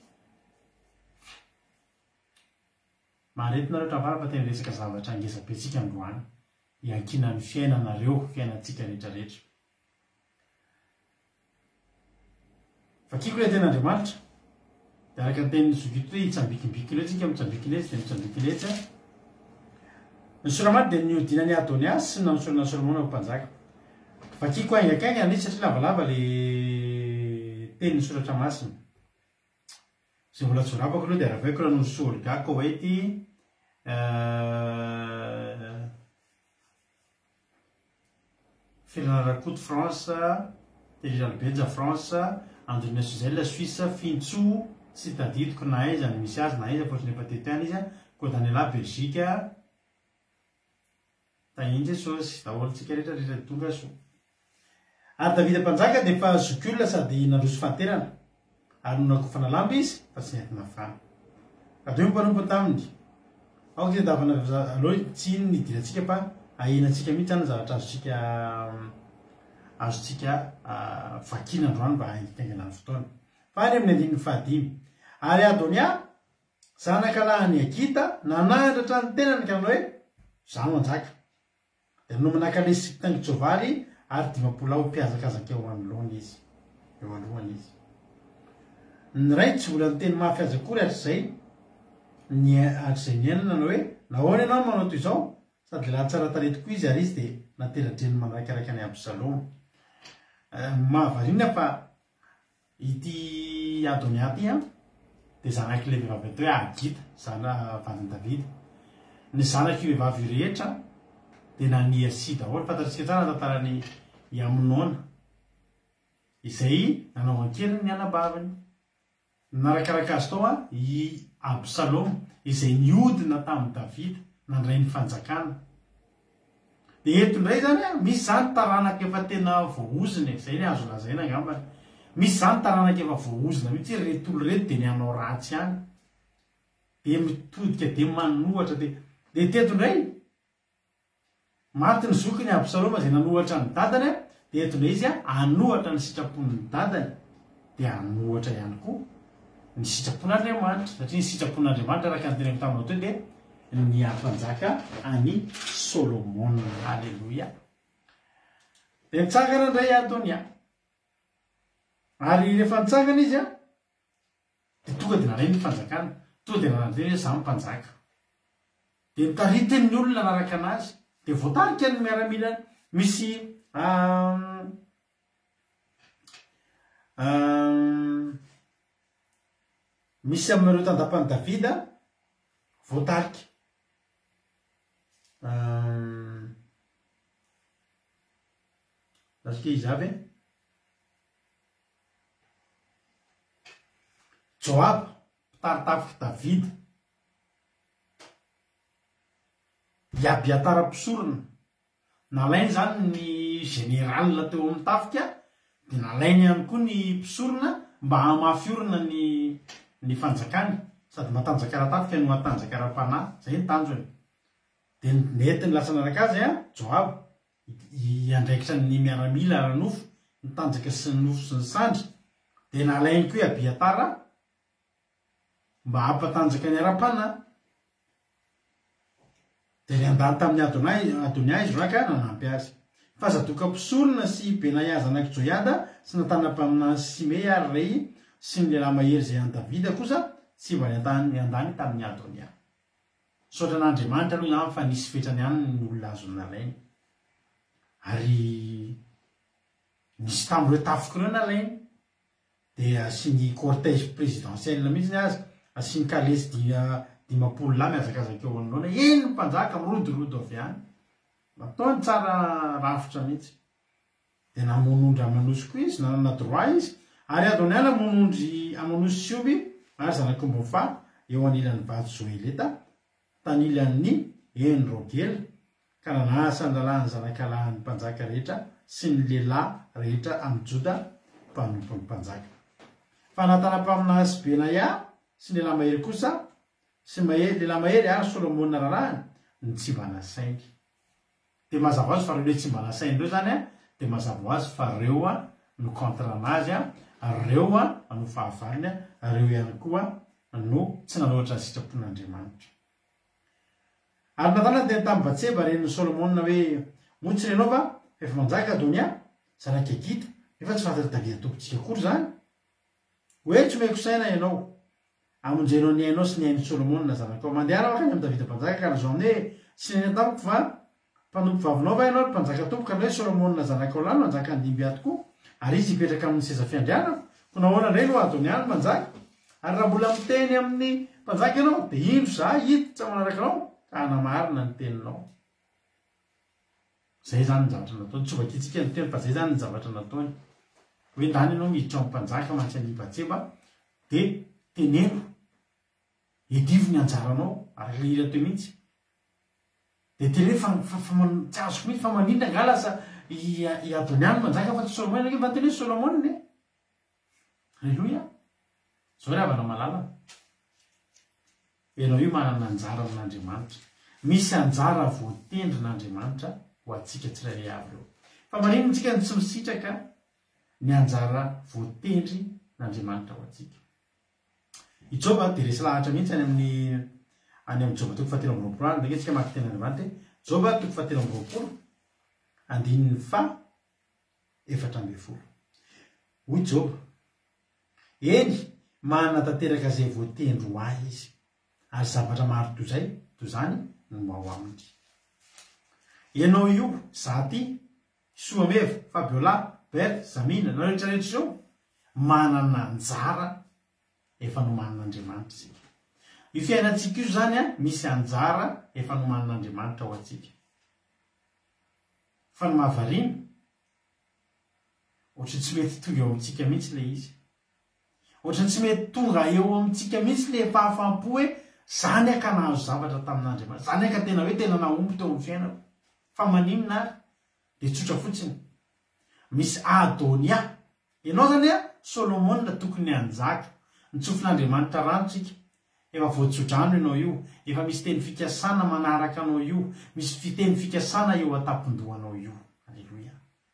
maharetina rehetra vara fa tena resaka zavatra angezabentsika androany hiankina ny fiainanareo fiainantsika rehetrarehetra fakiko le ten'andriamanitra de araka ny tenin'ny zokito hoe itsambikimbiki letsika mitsambikileetsy de mitsambikileetsy a ny solamaty de niodinany Adonias sy nanosolana Solomona mpanjaka fakiko aingakainga any satria lavalava le tenin'ny soratra masina zay mbola tsorapako aloha de aravaiko raha nosolo gako hoety firenena rakoto France Télé-Albedja France Andrina Suzelle Suisse Fintso tsy tadidiko na aiza ny misy azy na aiza fôtriny efa teto any izy a Côte-d'Anela Belgique taindry sosy daholo tsika rehetra rehetra tonga so ary Davida mpanjaka de fa zokiolona sady nandroso fanterana ary nonakofana lamba izy fa tsy nentina fana kadeo mpanompo taminy aoko ty davana aloha tsy iny nidirantsika fa ahenantsika mihitsy any zavatra azotsika azotsika vakina androany mba haingikaingana ny fotoana fa any amin'ny andininy fahadimy ary Adonia zanakalahany Agita nanandratra ny tenany ka hoe zano anjaka de no manakale tangy tsovaly ary dimapolo ao mpiazakazaka eo anoloana izy eo alohany izy ny ray tsy vola ny teny mafiazakory atr'izay ny atr'izay niainana na hoe nahoana ianao manao toy izao sady laha tsara taretiko izy ary izy de natera-dreny manarakaraka any Absalom mahavarina fa ity Adonia ty a de zanaky le vehivavy atao hoe Agita zana vadiny Davida ny zanaky vehivavy rehetra de nania sy daholo fantatsika tsara tantarany Amonona izay nanao ankely ny anabaviny narakaraka azy tao a i Absalom izay niodina tamin'ny Davida nandray ny fanjakana de eto ndray zany a misy zany taranaka efa tena voaozina zay ny azo lazaina angambany misy zany taranaka efa voaozina mihitsy retolo reto de nianao ratsy any de mitodika de manohatra de de teto ndray maty ny zokiny Absaloma zay nanohatra ny dadany de eto ndray izy a anohatra ny sitrapon'ny dadany de anohatra ihany koa ny sitrapon'Andriamanitra satria ny sitrapon'Andriamanitra araka ny teneniko taminao teo de ny ampanjaka any Solomona alleluia de nitsangana ndray Adonia ary rehefa nitsangana izy a de tonga de nalay ny fanjakana tonga de nananteny hoe za mpanjaka de nitariteny ny olona naraka anazy de voatarika ny miaramila misy misy amin'ireo tandapany Davida voatarika lasike izy avy Joab mpitaritafiky Davida i Abiatara mpisorona nalainy zany ny général teo amin'ny tafika de nalainy ihany koa ny mpisorona mba hamafiorina ny ny fanjakany sady matanjaka rahatafika no matanjaka raha-panahy zay ny tanjony de netiny lasa naraka azy a Joab iandraikitra ny miaramila ranofo nitanjaka sy ny nofo sy ny sandry de nalainy koa i Abiatara mba hampatanjaka ny ara-panahy de ny andany tamin'ny Adonia izy raka nanampy azy fa zadoka mpisorona sy Benaiah zanaky Joiada sy natanam-paminahy Simei ary rey sy ny lehilahy mahery zay any Davida kosa tsy mba ny andany tamin'ny Adonia sotra n'Andriamanitra aloha ihany fa nisy fetrany ihany ny olona azo nalainy ary nisy tamin'ireo tafiko ireo nalainy de asiany cortège présidentiel mihitsy azy asiany kalesy dia dimapolo lahy miazakazaka eo anoloana eny mpanjaka mirodorodo avy any ataony tsara rafitra mihitsy de namonondry amanosy koa izy nanana droit izy ary Adonia namonondry amanosy sioby ary zanaky Mbofa eo anilan'ny vato Zoeleta tanilan'ny Enrogel ka nanasa andalany zanakalahany mpanjaka rehetra sy ny lehilahy rehetra amin'ny Joda mpanompon'ny mpanjaka fa natanam-paminahy sy Benaiah sy ny lehilahy mahery kosa sy mahery lehilahy mahery ary Solomona rarahany ny tsy mba nasainy de mazava azy fa reo le tsy mba nasainy reo zany a de mazava azy fa reo a no contre anazy a reo a no fahavaliny a reo ihany koa no tsy nanohatra ny sitrapon'Andriamanitra ary natana teny tamin'ny Batseba reniny Solomona hoe motsy renao fa efa manjaka Adonia zanaky Agita efa tsy fantatra Davida tompontsika akory zany hoe tsy meko saina ianao amonjenao ny ainao sy ny ain'ny Solomona zanakao mandeha raha akany amin'ny Davida mpanjaka ka zao hoe tsy neny tamiko fa mpanompo vavinao va ianao mpanjaka tompoka ny hoe Solomona zanakao lany manjaka andimby ahy tokoa ary izy hipetraka amin'ny seza fiandrianako ko nahoana indray no Adoniany manjaka ary raha mbola miteny amin'ny mpanjaka ianao dia indro za hita tsy manaraka anao ka hanamarina ny teninao. Zay zany ny zavatra nataony tsy vakitsika ny teny fa zay zany ny zavatra nataony hoe ndany ianao miditra amin'ny mpanjaka mantsy any Batseba dia teneno edivo ny anjaranao araka ira teo mihitsy dia tele fa tsy azoko mihitsy fa manindra nga lasa i Adoniany manjaka fa tsy Solomona fa teny hoe Solomona. Alleluia. Zao ry havana malala ianao io manana anjara amin'Andriamanitra misy anjara voatendrin'Andriamanitra ho antsika tsirairay avy eo fa manino tsika ny tsy misitraka ny anjara voatendry n'Andriamanitra ho antsika. I Joba dia resy lahatra mihitsy any amin'ny any amin'ny Joba toko fahatelo amby roapolo any ndraiky tsika maky teny Andriamanitra Joba toko fahatelo amby roapolo andininy fa efatra amby folo. Hoy Joba eny manana tanteraka zay voatendry ho ahy izy ary zavatra maro toy izay toy izany no ao aminy. Ianao io Zaty Soameva Fabiola Bert Zamina na rehetrarehetra izao manana anjara efa nomanan'Andriamanitra isika. Io fiainantsika io zany a misy anjara efa nomanan'Andriamanitra ho antsika. Fa ny mahavariana ohatry tsy mety tonga eo amintsika mihitsy le izy. Ohatry tsy mety tonga eo amintsika mihitsy le fahafampo hoe zany aka nahazo zavatra tamin'Andriamanitra. Zany aka tena hoe tena nahomby teo amin'ny fiainako. Fa maninona ary dia tsotra fotsiny. Misy Adonia. Ianao zany a Solomona tokony hanjaka. Ny tsofin'Andriamanitra rantsika. Efa voatsodrano ianao io. Efa misy teny fikasana manaraka anao io. Misy fiteny fikasana eo an-tampon-dohanao io. Alleluia.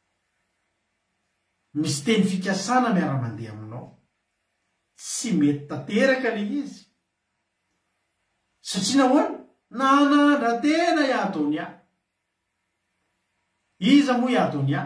Misy teny fikasana miara-mandeha aminao. Tsy mety tanteraka le izy. Satria nahoana? Nanandra tena i Adonia. Iza moa i Adonia?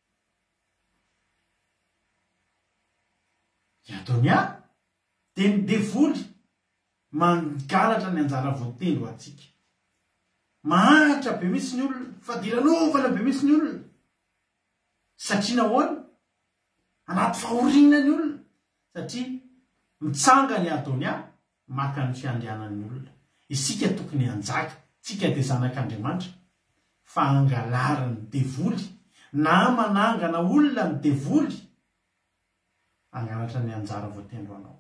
I Adonia dia ny devoly mangalatra ny anjara voatendry ho antsika. Mahantra be mihitsy ny olona, fadiran'ovana be mihitsy ny olona. Satria nahoana? Anaty fahoriana ny olona. Satria mitsanga ny Adonia maka ny fiandrianan'ny olona. Isika tokony hanjaka, tsika dia zanak'Andriamanitra. Fa angalarany devoly na manangana olona ny devoly angalatra ny anjara voatendro anao.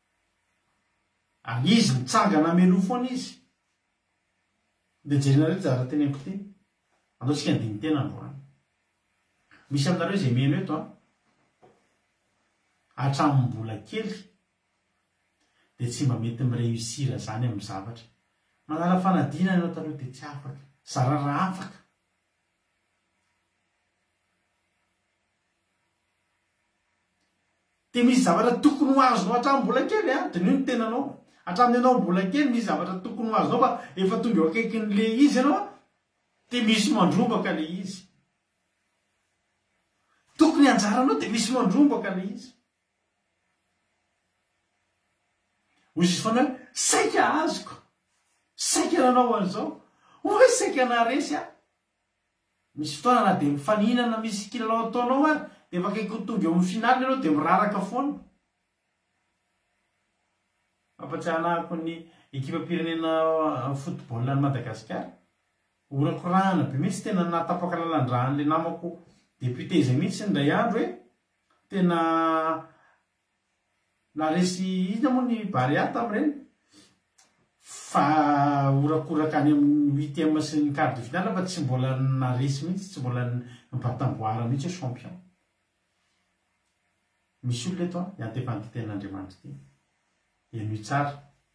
Ary izy mitsangana melo foana izy. Dia jerinareo zavatra teneniko ty. Ataontsika andiny tena androany. Misy aminareo izay meno eto a. Hatramin'ny-bola kely dia tsy mba mety mireusira zany amin'ny zavatra. Manala fanadina ianao taloha dia tsy afaka. Zarara afaka. Dia misy zavatra tokony ho azonao hatramin'ny-bola kely a. Dia noho ny tenanao. Hatramin'ny ianao mbola kely misy zavatra tokony ho azonao fa efa tonga eo akaikin'le izy ianao dia misy mandrombaka le izy. Tokony anjaranao dia misy mandrombaka le izy. Hoy izy foana hoe saika azoko. Saika nanao an'izao. Hoe saika naresy a. Misy fotoana na dia mifaninana misy kilalao ataonao ary dia efa akaiky tonga eo amin'ny finaly ianao dia miraraka foana. Mampatsiahy anahako ny ekipam-pirenena football any Madagasikara. Orakorahana be mihitsy tena natapaka lalandrahan'le namako député izay mihitsy indray andro hoe tena naresy izy moa ny Barea tamin'ireny. Fa orakoraka any amin'ny huitième sy ny quart de finale fa tsy mbola naresy mihitsy, tsy mbola nibatamboara mihitsy hoe champion. Misy olona eto a iantefan'ny tenin'Andriamanitra ty. Eny tsara.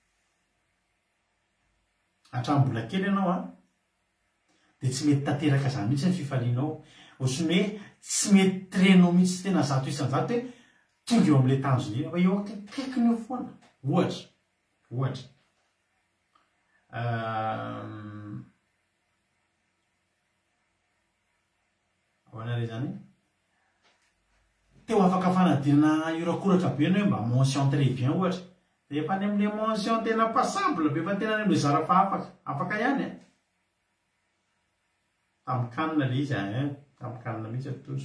Hatramin'ny-bola kely ianao a dia tsy mety tanteraka zany mihitsy ny fifalianao. Ohatriny hoe tsy mety trenao mihitsy tena zato isan-jato hoe tonga eo amin'ilay tanjona fa eo akaikiny eo foana. Ohatra. Ohatra. Ahoana re zany? teo afaka fanadinana iorakoratra be ny hoe mba mention très bien ohatra de efa any amin'le mention tena passable be fa tena any am'le zara fa afaka afaka ihany e tamin'ny kanina le izy e tamin'ny kanina mihitsy atozo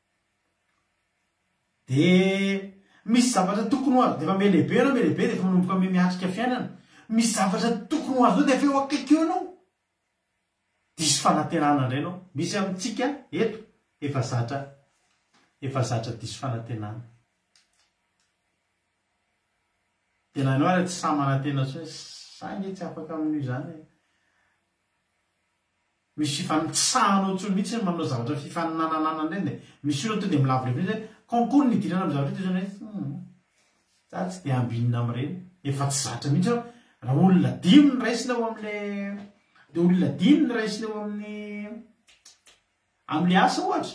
de misy zavatra tokony ho azo de efa melehibe anao melehibe de efa manomboka me miatrika fiainana misy zavatra tokony ho azo ao de efa eo akaiky eo anao diso fanatenana indray anao misy amintsika eto efa zatra efa zatra diso fanatenana tena anao ary tsy samy manantena tsy hoe sange tsy afaka amin'io zany misy fifanitsahanao tsony mihitsy manao zavatra fifaninananana indray de misy olo to de milavolevy hoe concours nidirana amin'ny zavatra ity zany hoe za tsy de ambinina amin'ireny efa tsy zatra mihitsy ao raha olona dimy ny raisina ao amin'le de olona dimy ny raisina eo amin'ny amin'le asa ohatra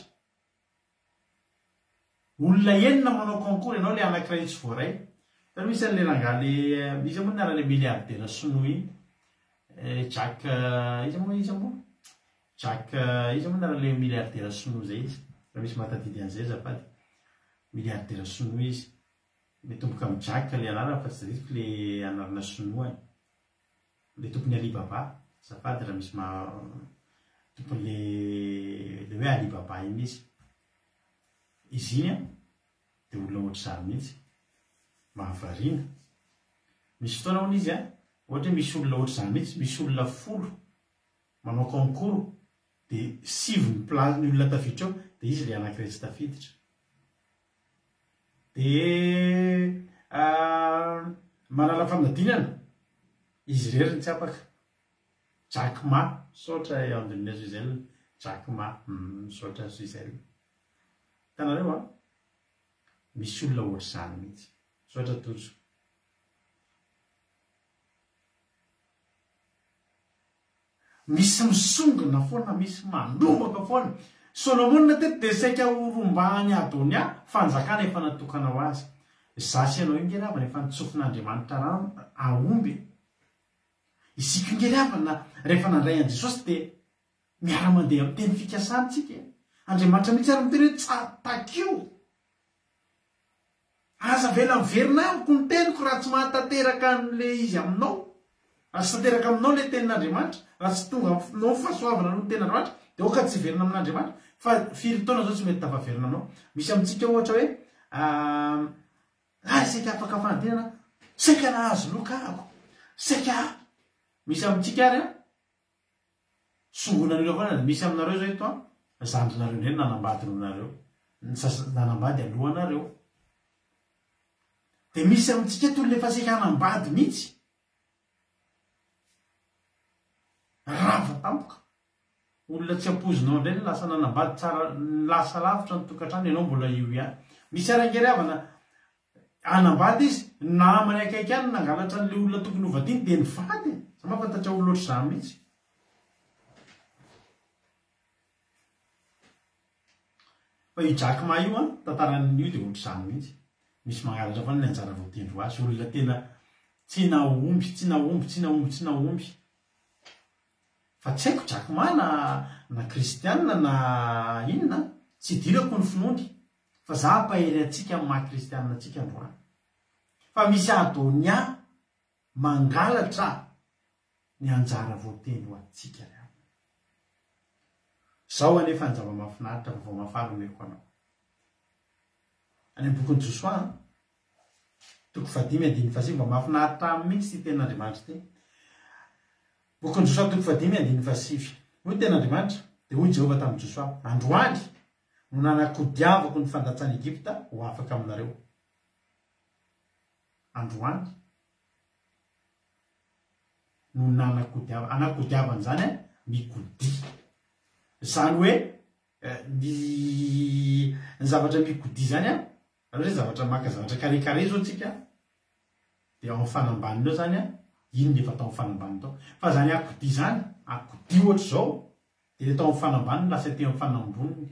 olona enina manao concours ianao le anankiray tsy voaray fa misy an'le rangaha le izy moa niara le milliardaire sinoa iny Jack izy moa izy moa Jack izy moa niara le milliardaire sinoa zay izy fa misy matadidy an'izay zafady milliardaire sinoa izy mitomboka amin'ny Jack le anarana fa tsy daditiko le anarana sinoa le tompony Alibaba zafady raha misy ma tompon'le le hoe Alibaba iny izy izy iny a de olona ohatr'izany mihitsy mahavarina misy fotoana hoana izy a ohatra hoe misy olona ohatr'izany mihitsy misy olona folo manao concours de sivy ny place ny olona tafiditra ao de izy le anankiray tsy tafiditra de manala fanadinana izy reriny tsy apaka Jack Ma saotra andonina Suzel Jack Ma saotra Suzel tanareo a misy olona ohatr'izany mihitsy saotra tojo misy misongona foana misy manomboka foana Solomon teto de saika horombany Adonia fanjakana efa natokana ho azy zasy ianao ingeravana efa nitsofin'Andriamanitra rano aomby isika ingeravana rehefa nandray an Jesosy de miara mandeha amin'ny teny fikasantsika Andriamanitra mihitsy ary miteny hoe tsatakio aza vela miverina amiko ny teniko raha tsy mahatanteraka an'le izy aminao raha tsy tanteraka aminao le tenin'Andriamanitra raha tsy tonga nao fahasoavana no ten'Andriamanitra de oka tsy verina amin'Andriamanitra fa firy taona zao tsy mety tafaverina aminao misy amintsika ohatra hoe ah saika afaka fanadinana saika nahazo loka ako saika misy amintsika ary a songonan'ireo foana misy aminareo zao eto a zandrinareo ndray nanambadiny aminareo nanambady alohanareo de misy amintsika tolo lefa saika hanambady mihitsy rava tampoka olona tsy ampozinao indray lasa nanambady tsara lasa lavitra ny tokantrano ianao mbola io ihany misy arangeravana anambady izy namany akaiky any nangalatra n'le olona tokony hovadiny de nivady sa mahafantatra olo ohatr'izany mihitsy fa io Jack Ma io a tantaran'io de ohatr'izany mihitsy misy mangalatra foana ny anjara voatendro azy olona tena tsy naomby tsy naomby tsy naomby tsy naomby fa tsy haiko Jack Ma na na kristianina na inona tsy dirako ny finondry fa za ampahery atsika amin'ny maha kristianina atsika androany fa misy Adonia mangalatra ny anjara voatendro atsika reo zao anefa ny zava-mahafinaritra fa vao mafary omeko anao any bokon'ny Josoa toko fadimy andiny fasivy mba mahafinaritra amin'ny mihitsy ty ten'Andriamanitra ty bokon'ny Josoa toko fadimy andiny fasivy hoy ten'Andriamanitra de hoy Jehova tamin'ny Josoa androany no nanakodiavako ny fandatsany Egypta ho afaka aminareo androany no nanakodiava anakodiavany zany a mikodi zany hoe ny ny zavatra mikodi zany a hoe zavatra maka zavatra karekare zao tsika de ao fanambanina zany a ino le fatao fanambanina tao fa zany akodi zany akodi ohatra zao de le tao fanambanina lasa teo amin'ny fanamboniny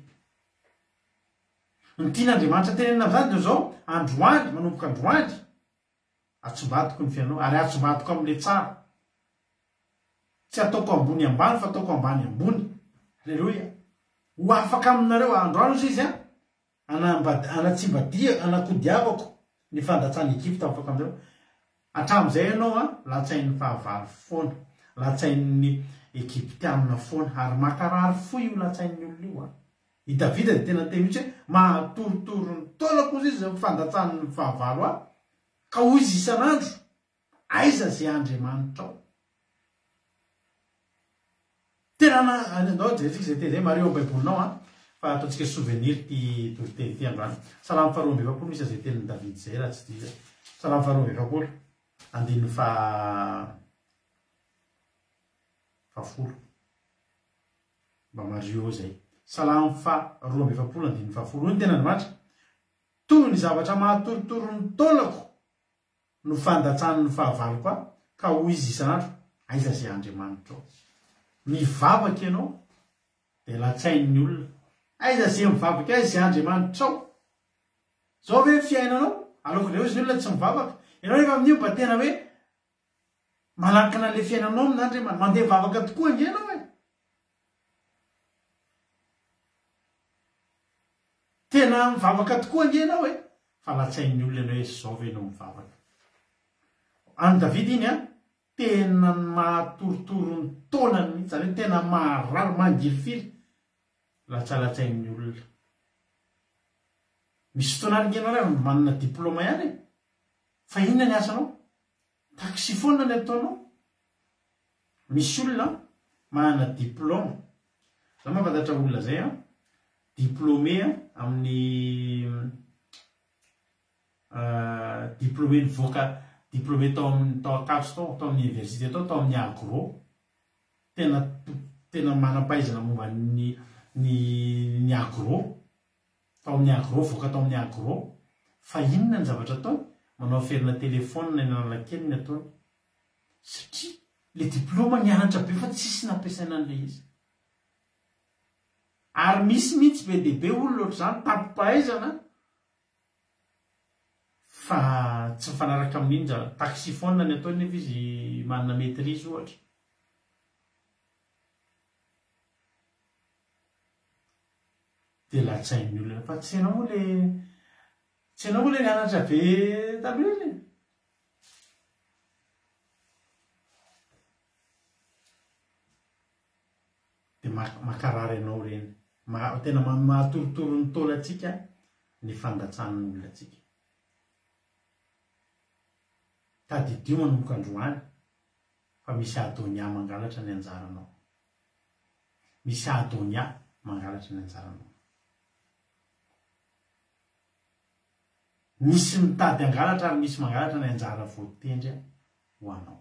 ny tian'Andriamanitra tenenina am'izany de zao androany manomboka androany atsombatoko ny fianao ary atsombatoko amin'le tsara tsy ataoko ambony ambany fa ataoko ambany ambony alleloia ho afaka aminareo androany ozy izy a anatsibadia anakodiavako ny fandatsany Egypta afaka amizao atramizay ianao a latsain'ny fahavalo foana latsain'ny Egyptianina foana ary makarary fo io latsain'ny olona io a i Davida de tena teny mihitsy hoe mahatorotoro ny taona kosa izy zay fandatsan'ny fahavalo a ka hoy izy isan'andro aiza zay Andriamanitra ao tena anao jerentsika zay teny zay Mario baibolinao a fa ataontsika souvenir ty teny ty androany salamy faharoa amby efapolo misy zay tenin'ny David zay raha tsy diza salamy faharoa amby efapolo andininy fa fafolo mba Mario zay salamy faharoa amby efapolo andininy fafolo ny tena Andriamanitra toy ny zavatra mahatorotoro ny taonako no fandatsany ny fahavalo koa ka hoy izy isan'andro aiza zay Andriamanitra ao mivavaky ianao de latsain'ny olona aiza zay mivavaky aiza zay Andriamanitra ao zao hoe fiainanao aloko le hoe izy ny olona tsy mivavaky ianao rehefa amin'io mba tena hoe malankina le fiainanao amin'Andriamanitra mandeha mivavaka tokoa angenao e tena mivavaka tokoa angenao e fa latsain'ny olona ianao hoe zao ve no mivavaka any David iny a tena mahatorotoro ny taonany zany hoe tena maharary mangirifiry latsalatsain'ny olona misy fotoana ary ngenao rehefa manana diplôma ihany e fa inona ny asanao taxi foana ny ataonao misy olona manana diplôma za mahafantatra olona zay a diplômé a amin'ny diplômé ny voka diplômé tao amin'ny tao akaso tao tao amin'ny université tao tao amin'ny agro tena tena manam-pahaizana momba ny ny ny agro tao amin'ny agro voka tao amin'ny agro fa inona ny zavatra ataony manao ferina telefônina ny analakely ny ataony satria le diplôma nianatra be fa tsisy nampiasaina an'le izy ary misy mihitsy be dehibe olona ohatr' zany tampo-pahaizana fa tsy mifanaraka amin'iny za taxi foana ny ataony nefa izy manana maîtrise ohatra de latsain'ny olona fa tsy hainao moa le tsy hainao moa le nianatra be taloha iny de makarary ianao reny tena mahatorotoro ny taolantsika ny fandatsan'ny olona atsika tadidio manomboka androany fa misy Adonia mangalatra ny anjaranao misy Adonia mangalatra ny anjaranao misy mitady angalatra ary misy mangalatra ny anjara voatendry ho anao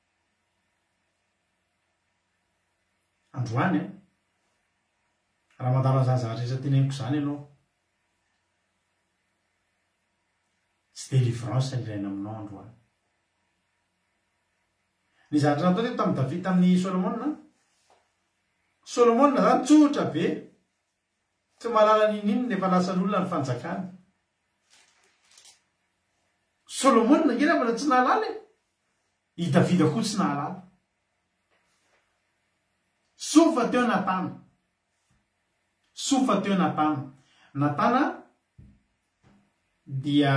androany raha mandalo an'izany zavatra rehetra teneniko zany ianao tsy délivrance ilaina aminao androany ny zavatra natao teto tamin'ny David tamin'ny Solomona Solomona zany tsotra be tsy mahalala nin'inony nefa lasan'olona ny fanjakany Solomona ngena mbola tsy nahalala i Davida koa tsy nahalala sofa teo Natana sofa teo Natana Natana dia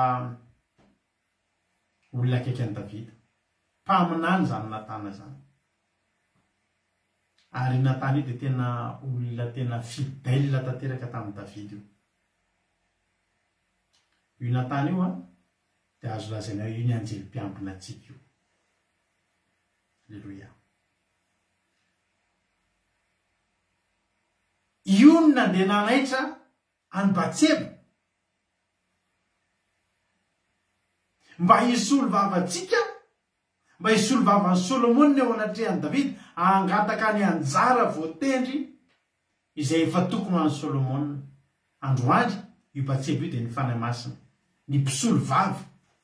olona akaiky an'i Davida mpaminany zany Natana zany ary Natana io dia tena olona tena fidèle tanteraka tamin'i Davida io io Natana io a dia azo lazaina io ny anjely mpiambina antsika io alleluia io ny nandeha nanaitra any Batseba mba hisolo vavantsika mba hisolo vavan'ny Solomona eo anatrehan'i Davida angataka ny anjara voatendry izay efa tokony ho an'i Solomona androany io Batseba io dia ny fanahy masina ny mpisolo vava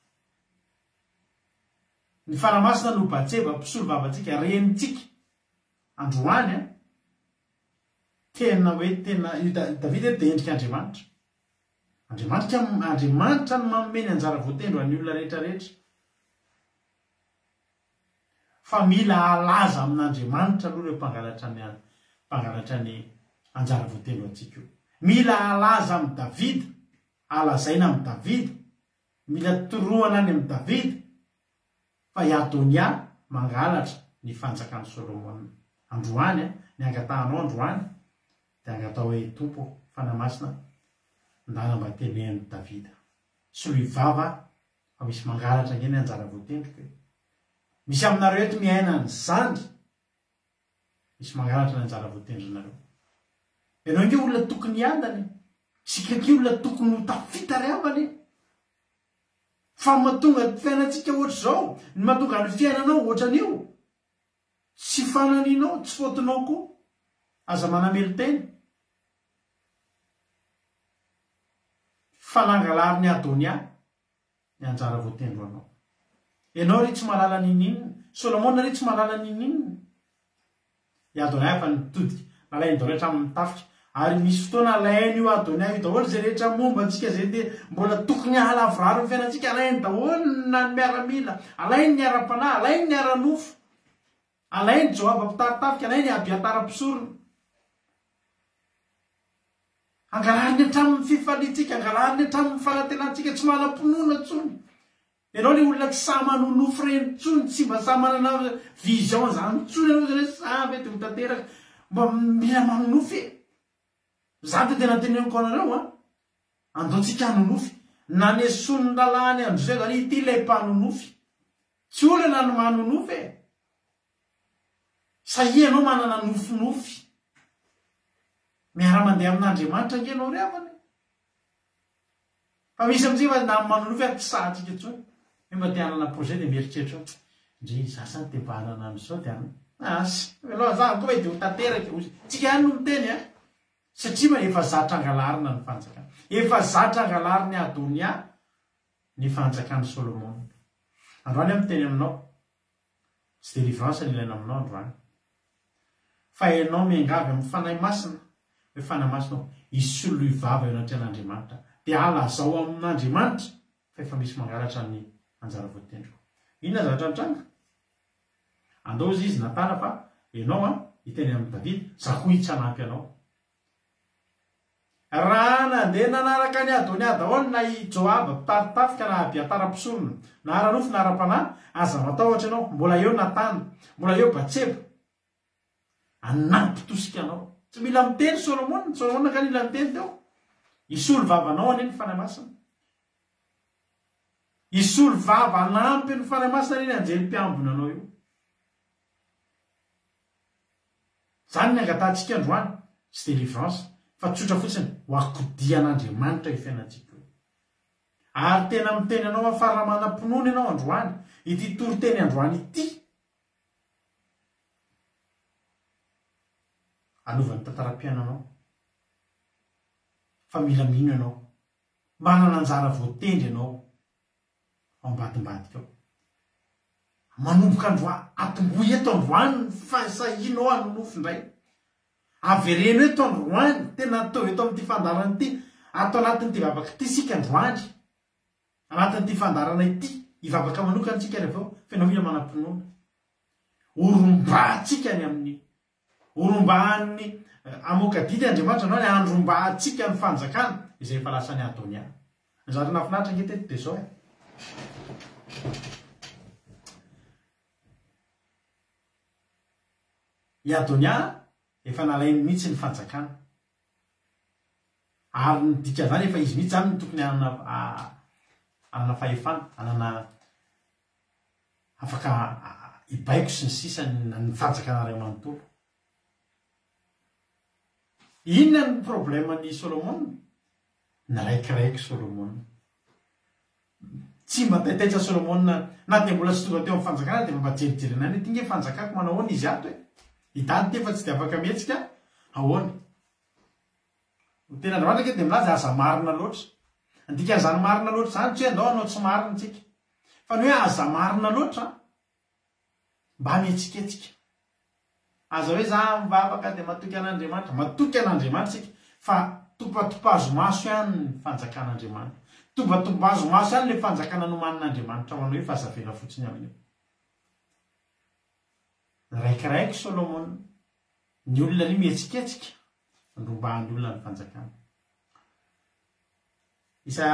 ny fanahy masina no Batseba mpisolo vavantsika renitsika androany a tena hoe tena Davida dia endrika Andriamanitra Andriamanitra Andriamanitra no manome anjara voatendry ho an'ny olona rehetra rehetra fa mila alaza amin'Andriamanitra aloha ireo mpangalatra ny mpangalatra ny anjara voatendry antsika io mila alaza amy davida alazaina amy davida mila toroana any amy davida fa i Adonia mangalatra ny fanjakany Solomona androany ny angatahanao androany dia angatao hoe tompo fanamasina ndana mba teneny davida sy lo ivava fa misy mangalatra ngeny anjara voatendrika misy aminareo eto miaina ny zany misy mangalatra ny anjara voatendrinareo ianao inge olona tokony andany sikake olona tokony ho tafita riavany fa mahatonga fiainantsika ohatr' zao ny mahatonga ny fiainanao ohatran'io sy fananinao tsy fotinao koa aza manamely teny fanangalary ny Adonia ny anjara voatendro anao ianao ry tsy malala ninina Solomona ry tsy malala ninina i Adonia fa nitodika nalainy dao rehetra amin'ny tafitra ary misy fotoana alainy io Adonia io daholo zay rehetra momba antsika zay dia mbola tokony halavraro ny fiainantsika alainy daholo na ny miaramila alainy ny ara-panahy alainy ny ara-nofo alainy Joaba mpitaritafika alainy Abiatara-pisorona angalariny hatramin'ny fifalitsika angalariny hatramin'ny fanatelantsika tsy malam-ponoana tsony ianao le olona tsy sa manonofo reny tsony tsy mba sa manana vision zany tsony ianao zany hoe sa mety ho tanteraka mba mila manonofy za ty tena teneniko anareo a andaontsika hanonofy na ny esony lalàny androzay zany ity ilay mpanonofy tsy olana no manonofy e sahia anao manana nofinofy miara mandeha amin'Andriamanitra nge anao riavany fa misy amizay fa na manonofy ary tsy sahatsika tsony hoe mba te hanana projet dia mieritreritra ndre za sany te mba hanana an'izao dia asy aloha za koa hoe dia ho tanteraka tsika ihany no miteny a satria ma efa zatra angalarina ny fanjakana efa zatra angalariny Adonia ny fanjakany Solomona androany amin'ny teny aminao tsy délivrance ny ilaina aminao androany fa ianao miangavy amin'ny fanahy masina hoe fanahy masina isolo ivava eo anaty an'Andriamanitra dia alazao amin'Andriamanitra fa efa misy mangalatra ny anjara voatendro inona zavatra nitranga andao izy izy natana fa ianao a iteny amin'ny Davida za ho hitsanampy anao raha nandeha nanaraka ny Adonia daholo na i Joaba mpitaritafika na Abiatara-pisorona na ara-nofo na ara-panahy aza matahotra ianao mbola eo Natana mbola eo Batseba anampitosika anao tsy mila miteny Solomona Solomona ka nila miteny teo isolo vavanao aneny fanahy masina isolo vava anampy ny fanahy masina aneny anjely mpiambina anao io zany ny angatantsika androany tsy délivrance fa tsotra fotsiny ho akodian'Andriamanitra io fiainantsika ary tena miteny anao afara manam-pinoana ianao androany ity toriteny androany ity anovany tantaram-piainanao fa mila mino ianao manana anjara voatendry ianao ao ambadimbadika ao manomboka androany atomboy eto androany fa sahinao anonofo indray avereno eto androany tena atao eto amin'ity fandarana ity atao anatin'ity vavaka ity sika androany anatin'ity fandarana ity ivavaka manokana tsika rehefa ao fa ianao mila manam-pinoana orombatsika ny amin'ny orombahan'ny amokadity Andriamanitra anao ny andrombahatsika ny fanjakana izay efa lasany Adonia zatra nafinaritra nge teto dia zao e i Adonia efa nalainy mihitsy ny fanjakana ary ny dika zany efa izy mihitsy zany ny tokony anana anana fahefana anana afaka ibaiko sy ny sisa ny fanjakana ray manontolo inona ny problème ny Solomona naraikiraiky Solomona tsy mba taitaitra Solomona na dia mbola sy tonga teo amin'ny fanjakana dia mba jerijerena any ty nge fanjakako manao ahoana izy ato e hitany ty efa tsy dia afaka mihetsika ahoana tena Andriamanitra ke dia milaza aza marina loatra andika azany marina loatra zany tsy hoe andao anao tsy marina tsika fa ny hoe aza marina loatra mba mihetsiketsika aza hoe za mivavaka dia matoky an'Andriamanitra matoky an'Andriamanitra tsika fa topatopazo maso ihany ny fanjakan'Andriamanitra topatopazo maso ihany le fanjakana nomanin'Andriamanitra manao hoe fa azavela fotsiny amin'io raikiraiky Solomona ny olona ny mihetsiketsika andrombahany olona ny fanjakana isa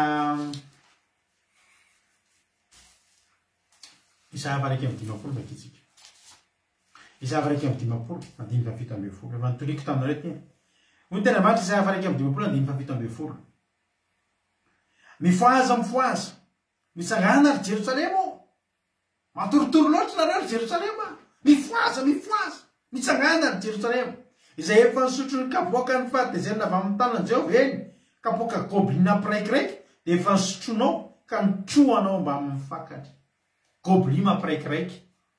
isa avaraiky amy dimapolo vakitsika isa avaraiky amy dimapolo andimy fafito amby folo manotoriko taminareo ty hoy tena matra isa avaraiky amy dimapolo andimy fafito amby folo mifoaza mifoaza mitsangana ry Jerosalema matorotoro loatra nareo ry Jerosalema mifoaza mifoaza mitsangana ry Jerosalema izay efa nisotro ny kapoaka ny fahatezerina avy amin'ny tanany Jehovah eny kapoaka goblina piraikiraiky dia efa nisotronao ka nitroanao mba amin'ny fakatra gobli mampiraikiraiky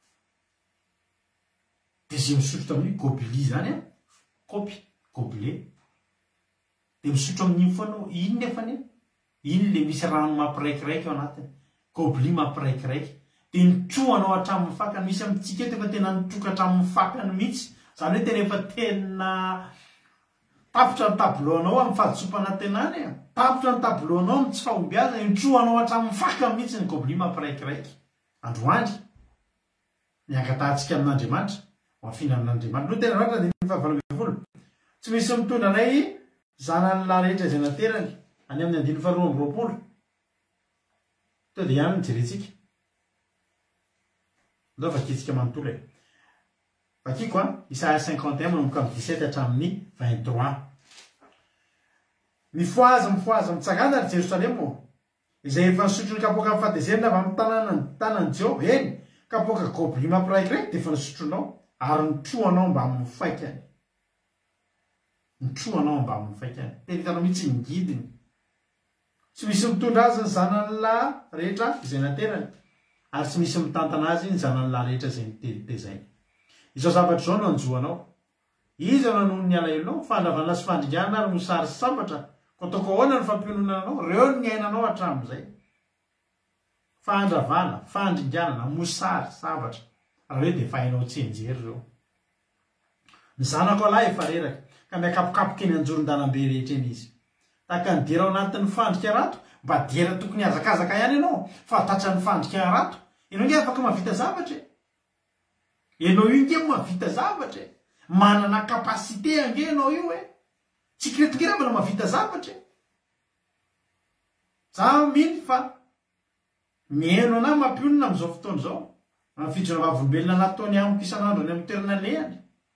dia zay misotro tamin'io gobli zany a kopy goble dia misotro amin'iny foanao iny nefa ne iny le misy rano mampiraikiraiky ao anatiny gobli mampiraikiraiky dia nitroanao hatramin'ny fakany misy amintsika eto efa tena nitroka hatramin'ny fakany mihitsy zany hoe tena efa tena tapotra ny tabloanao amin'ny fahadisopana tenany e tapotra ny tabloanao amin'ny tsy fahombiazana nitroanao hatramin'ny fakany mihitsy ny gobli mampiraikiraiky androandry niangatantsika amin'Andriamanitra ho afinan'Andriamanitra no tena ratra dia ny fahavalo ambin'ny folo tsy misy mitondra ray zanany lahy rehetra izay naterany any amin'ny andiny faharoa amby roapolo to dia ihany nijeretsika ndao vakitsika manontolo e vakiko a Isaia cinquante et un manomboka amin'ny dix-sept hatramin'ny vingt-trois mifoaza mifoaza mitsangana ry Jerosalema izay efa nisotro ny kapoaka amin'ny fahatezerina avy amin'ny tanana tanany Jehovah eny kapoaka gobli mampiraikiraiky dia efa nisotronao ary nitroanao mba amin'ny faikany nitroanao mba amin'ny faikany tena hitanao mihitsy ngidiny tsy misy mitondra azy ny zanany lahy rehetra izay naterany ary tsy misy mitantana azy ny zanany lahy rehetra izay nitezainy izao zavatra izao no anjoanao izy ao nanohony ny alahelonao fandravana sy fandringana ary mosary sy sambatra ko ataoko ahoana ny fampiononanao reo ny ainanao hatramin'izay fandravana fandringana mosary sambatra raha hoe dia efa hainao tsy enjery reo ny zanako alahy efa reraka ka miakapokapoka eny anjoron-dalambe rehetra eny izy tahaka ny dera ao anatin'ny fandrika rato mba dera tokony hazakazaka ihany ianao fa tatra ny fandrika rato ianao nge afaka mahavita zavatra ianao io nge mahavita zavatra manana kapasité ange ianao io e tsy kiretokira mbola mahavita zavatra za miny fa mihaino anahy mampionona amin'izao fotoana izao amin'ny fijona vavolombelona nataony amiko isan'andro any amin'ny toerana lehany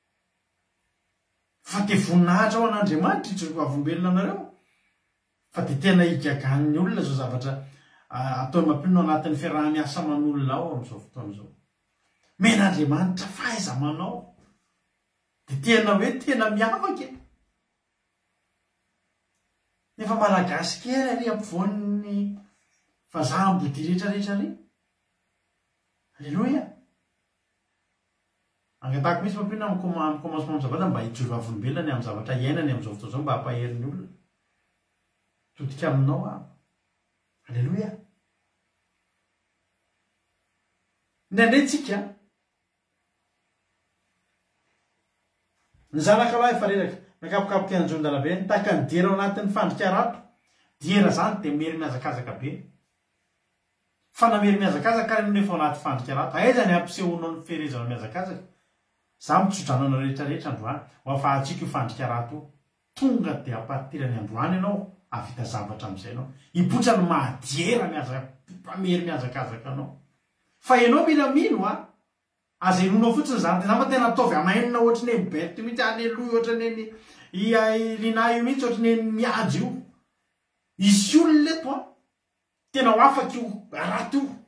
fa dia voninahitra ao an'Andriamanitra ijona vavolombelona anareo fa dia tena higagan'ny olona zao zavatra ataony mampionona anatin'ny fiaraha-miasa aman'olona ao amin'izao fotoana izao men'Andriamanitra faiza manao dia tena hoe tena miavaka nefa malagasy kely ary ampovoan'ny vazaha-mbody rehetrarehetra ary alleloia angatahako misy mampionona amin'ny commencement zavatra mba hijoro vavolombelona amin'ny zavatra iainany amin'izao fotoana izao mba hampaherin'ny olona todika aminao a alleloia nandretsika ny zanaka lahy efa reraka mikapokapoka anjoron-dalambe tahaka ny dera ao anatin'ny fandrika rato diera zany dia mery miazakazaka be fa namery miazakazaka kary nefa ao anaty fandrika rato aiza ny ampisehonao ny ferezana miazakazaka za mitsodranao rehetrarehetra androany ho afahatsika io fandrika rato tonga dia ampatirany androany ianao avita zavatra amin'izay anao hipotra ny mahadiera miazamery miazakazaka anao fa ianao mila mino a aza inonao fotsiny zany tena mba tena ataovy amainina ohatrany eny bety mihitsy aleloia ohatrany eny linahy io mihitsy ohatrany eny miady io isy olona leto a tena ho afaky io rato io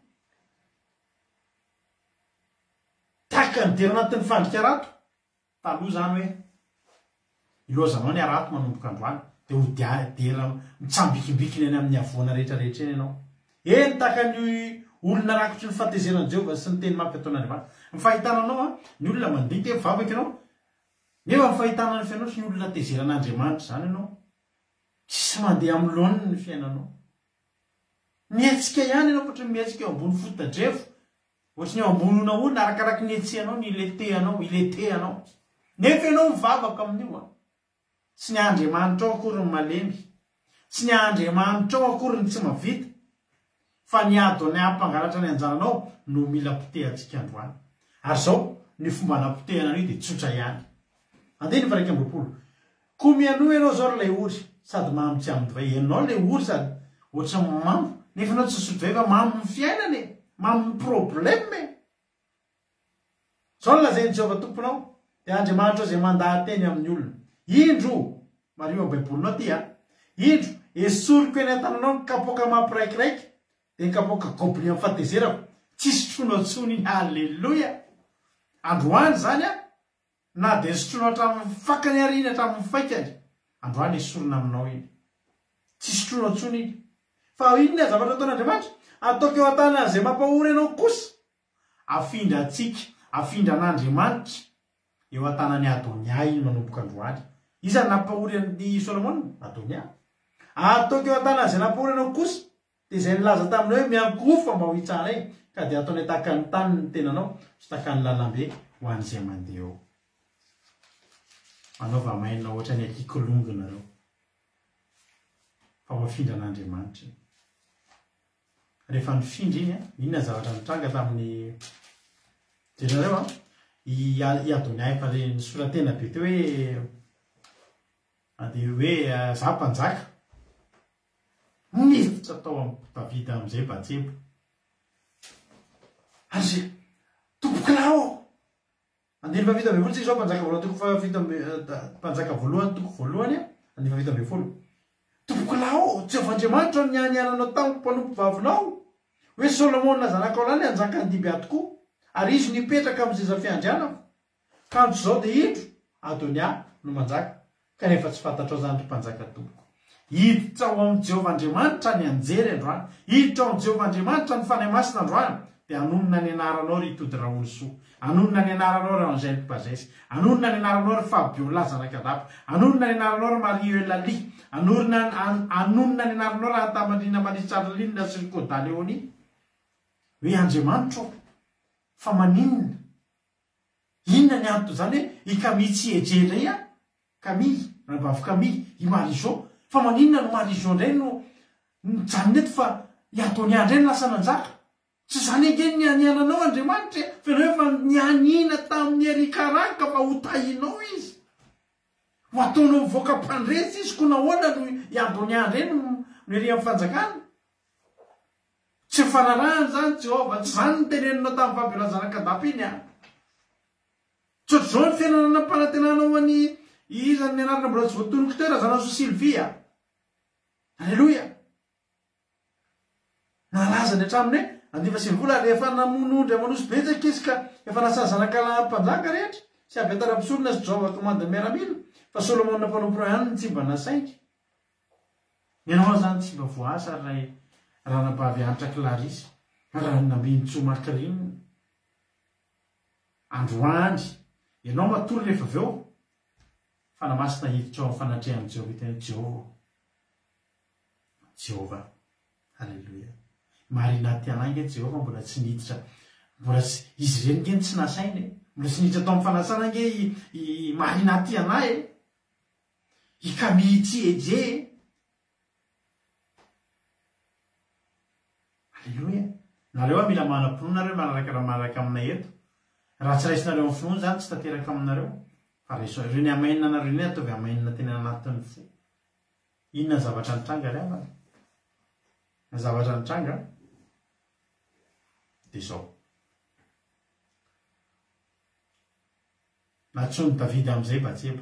tahaka ny dera anatin'ny fandrika rato taloha zany hoe ilozanao ny arato manomboka androany dia ho dera mitsambikimbikiny eny amin'ny avoana rehetrarehetra eny ianao eny tahaka ny olona rakotry ny fahatezeran'i Jehovah sy ny teny mampyataon'Andriamanitra ny fahitananao a ny olona mandika mivavaka ianao nefa ny fahitanany fiainao sy ny olona tezeran'Andriamanitra zany ianao tsisy mandeha amin'ny lohaniny ny fiainanao mietsika ihany ianao ohatrany mietsika eo ambony fotodrefo ohatrany eo ambonina olona arakaraky ny etsehanao ny iletehanao iletehanao nefa ianao mivavaka amin'io a tsy ny Andriamanitra ao akory ny malemy tsy ny Andriamanitra ao akory ny tsy mavita fa ny ado ny ampangalatra ny anjananao no mila potehantsika androany ary zao ny fomba napotehana io dia tsotra ihany andeha ny varaiky amby roapolo ko mianoa ianao zao lay ory sady mahamitsy amin'ny divay ianao lay ory sady ohatra mamy nefa anao tsy sodiveva mamy ny fiainany mamy ny probleme zao nolazany Jehovah tomponao de Andriamanitra zay mandahateny amin'ny olona indro mario amin'ny baibolinao ty a indro esoriko eny an-tananao ny kapoaka mampiraikiraiky de ny kapoaka gobli amin'ny fahatezerako tsisy tronao tsony iny halleloia androany zany a na de sotronao hatramin'ny fakany arina hatramin'ny faikany androany esorina aminao iny tsisy tronao tsony iny fa inona zavatra ataon'Andriamanitra ataoko eo an-tanan'izay mampahory anao kosa afindra atsika afindra an'Andriamanitra eo an-tanany Adonia iny manomboka androany izany nampahory ny Solomon Adonia ataoko eo an-tanan'izay nampahory anao kosa de zay nilaza taminao hoe miankofa mba ho hitsara iny ka de ataony tahaka ny tany ny tenanao sy tahaka ny lalambe ho an'izay mandeha eo anaova mainina ohatra ny akikolongona reo fa mafindra an'Andriamanitra rehefa nifindra iny a inona zavatra nitranga tamin'ny jerareo a i Adonia efa le nisoratena be teo hoe ade hoe za mpanjaka nifitra tao amin'ny Davida amin'izay Batseba ary zay tompokinao andiny fafito amby folo tsika zao mpanjaka voalohany toko fafito amby mpanjaka voalohany toko voalohany a andiny fafito amby folo tompokinao Jehovah-Andriamanitra nianiananao tamin'ny mpanompo vavinao hoe Solomon zanakao lany anjaka ny diby tokoa ary izy nipetraka amin'izay zafiandrianako kanto zao de indro Adonia no manjaka kanefa tsy fantatrao zany ry mpanjaka tompoko hiditra ao amin'ny Jehovah-Andriamanitra ny anjery androany hiditra ao amin'ny Jehovah-Andriamanitra ny fanahy masina androany de anonona ny anaranao ry Tody Raolosoa anonona ny anaranao ry Angèle Pazesy anonona ny anaranao ry Fabio Lazanakadapa anonona ny anaranao ry Marie Eulalie anonona anonona ny anaranao ry Antamandrina Manisarlinina sy ry Koda Leoni hoe Andriamanitra fa maninona inona ny anto zany hoe i Camille tsy ejery a Camille rabavy Camille i Marizo fa maninona no Marizo ndray no mijanona eto fa i Adonia ndray no lasa nanjaka tsy zany engeny ny aniananao Andriamanitra fa ianao efa nianina tamin'ny arikaraka fa ho tahinao izy ho ataonao mivoaka mpandresy izy ko nahoana no i Adonia ndray no no ery amin'ny fanjakana tsy fararahany zany Jehovah tsy zany ny teneninao tamin'ny Fabio Lazanakadapa iny a tsotra zao ny fiainana nampanantenanao any izany ny anarana mbola tsy voatonoko tera zana so Sylvia alleloia nalazany hatraminy hoe andifa sivy-vola rehefa namonondry amanosy betsaka izy ka efa nasa zanakala mpanjaka rehetra sy avy atara-pisorona sy Jehovah commande miaramila fa Solomon nampanompo ihany ny tsy mba nasaingy ianao zany tsy mba voasa ray raha nabavy anitra Clarisse raha nambinitso Marceline androany ianao matory rehefa avy eo fanamasina hiditra ao fanatrea amin'ny Jehovah iteny Jehovah Jehovah halleluia marina ty anangy Jehovah mbola tsy niditra mbola tsy izy reny ngeny tsy nasainy mbola tsy niditra tao amin'ny fanasana nge i marina ty anay i Camille tsy eje halleluia nareo a mila manam-pinoana nareo manaraka raha manaraka aminay eto raha tsy raisinareo amin'ny finoana zany tsy tanteraka aminareo fa reso reny amainina nareo ny ataovy amainina tena anatin'ny fo inona zavatra nitranga ry amana na zavatra nitranga de zao natsony Davida amin'izay Batseba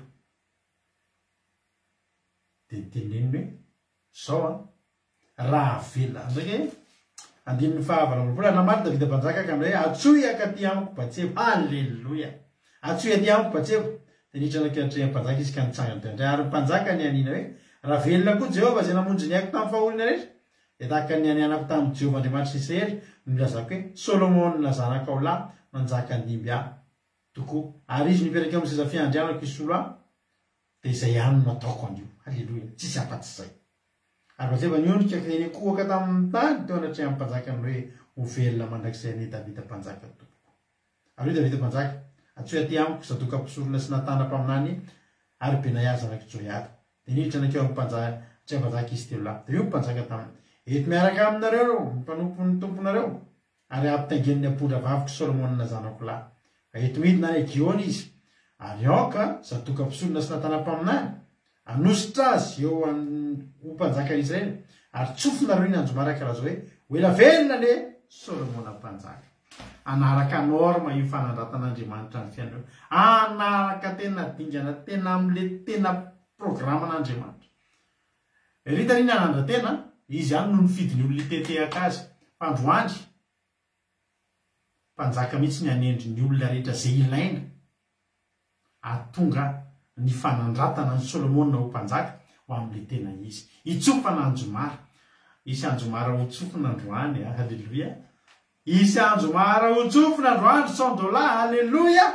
de teneniny hoe zao a raha vela ndraiky andininy fahavalo ambola namaly Davida mpanjaka ka amin'izay atsoy akaty amiko Batseba halleloia atsoy aty amiko Batseba de nitra nakatrea mpanjaka izy ka nitsangany tendray ary mpanjaka ny anina hoe raha velona koa Jehovah zay namonjy ny aiko tamin'ny fahorina rehetra de tahaka ny anianako tamin'ny Jehovah Andriamanitra Israely nolazako hoe Solomon na zanakao lahy nanjaka ndimby ahy tokoa ary izy nipetraka amin'izay zafiandrianako isolo ahy de izay ihany no nataoko an'io halleloia tsisy afa-tsy zay ary Batseba niondrika eny kohaka tamin'ny tany teo anatrea amin'ny mpanjaka ny hoe ho velona mandrakizay ny Davida mpanjaka tompoko ary hoe Davida mpanjaka atsoy aty amiko zadoka mpisorona sy natana-paminany ary Benaia zanaky Joiada de niditra nakeo amin'ny mpanjaka tsy mpanjaka izy telo lahy de io mpanjaka taminy eto miaraka aminareo mpanompo ny tomponareo ary ampitaingeniny apondra vavitry Solomon na zanako lahy eto midina any Giony izy ary aoka zadoka mpisorona sy natana-paminany anositra azy eo ho mpanjaka Israely ary tsofinareo iny andro maraka raha zao hoe oela velona le solomona mpanjaka anaraka norma io fanandratan'andriamanitra ny fianareo anaraka tena dingana tena am'le tena programan'andriamanitra ritany iny anandra tena izy any no nifidiny olona itetehaka azy fandroandry mpanjaka mihitsy ny anendry ny olona rehetra zay ilaina atonga ny fanandratana ny solomona ho mpanjaka ho am'le tena izy itsofana anjomara isy anjomara ho tsofina androany a halleloia isy anjomara ho tsofina androandro cent dollars halleloia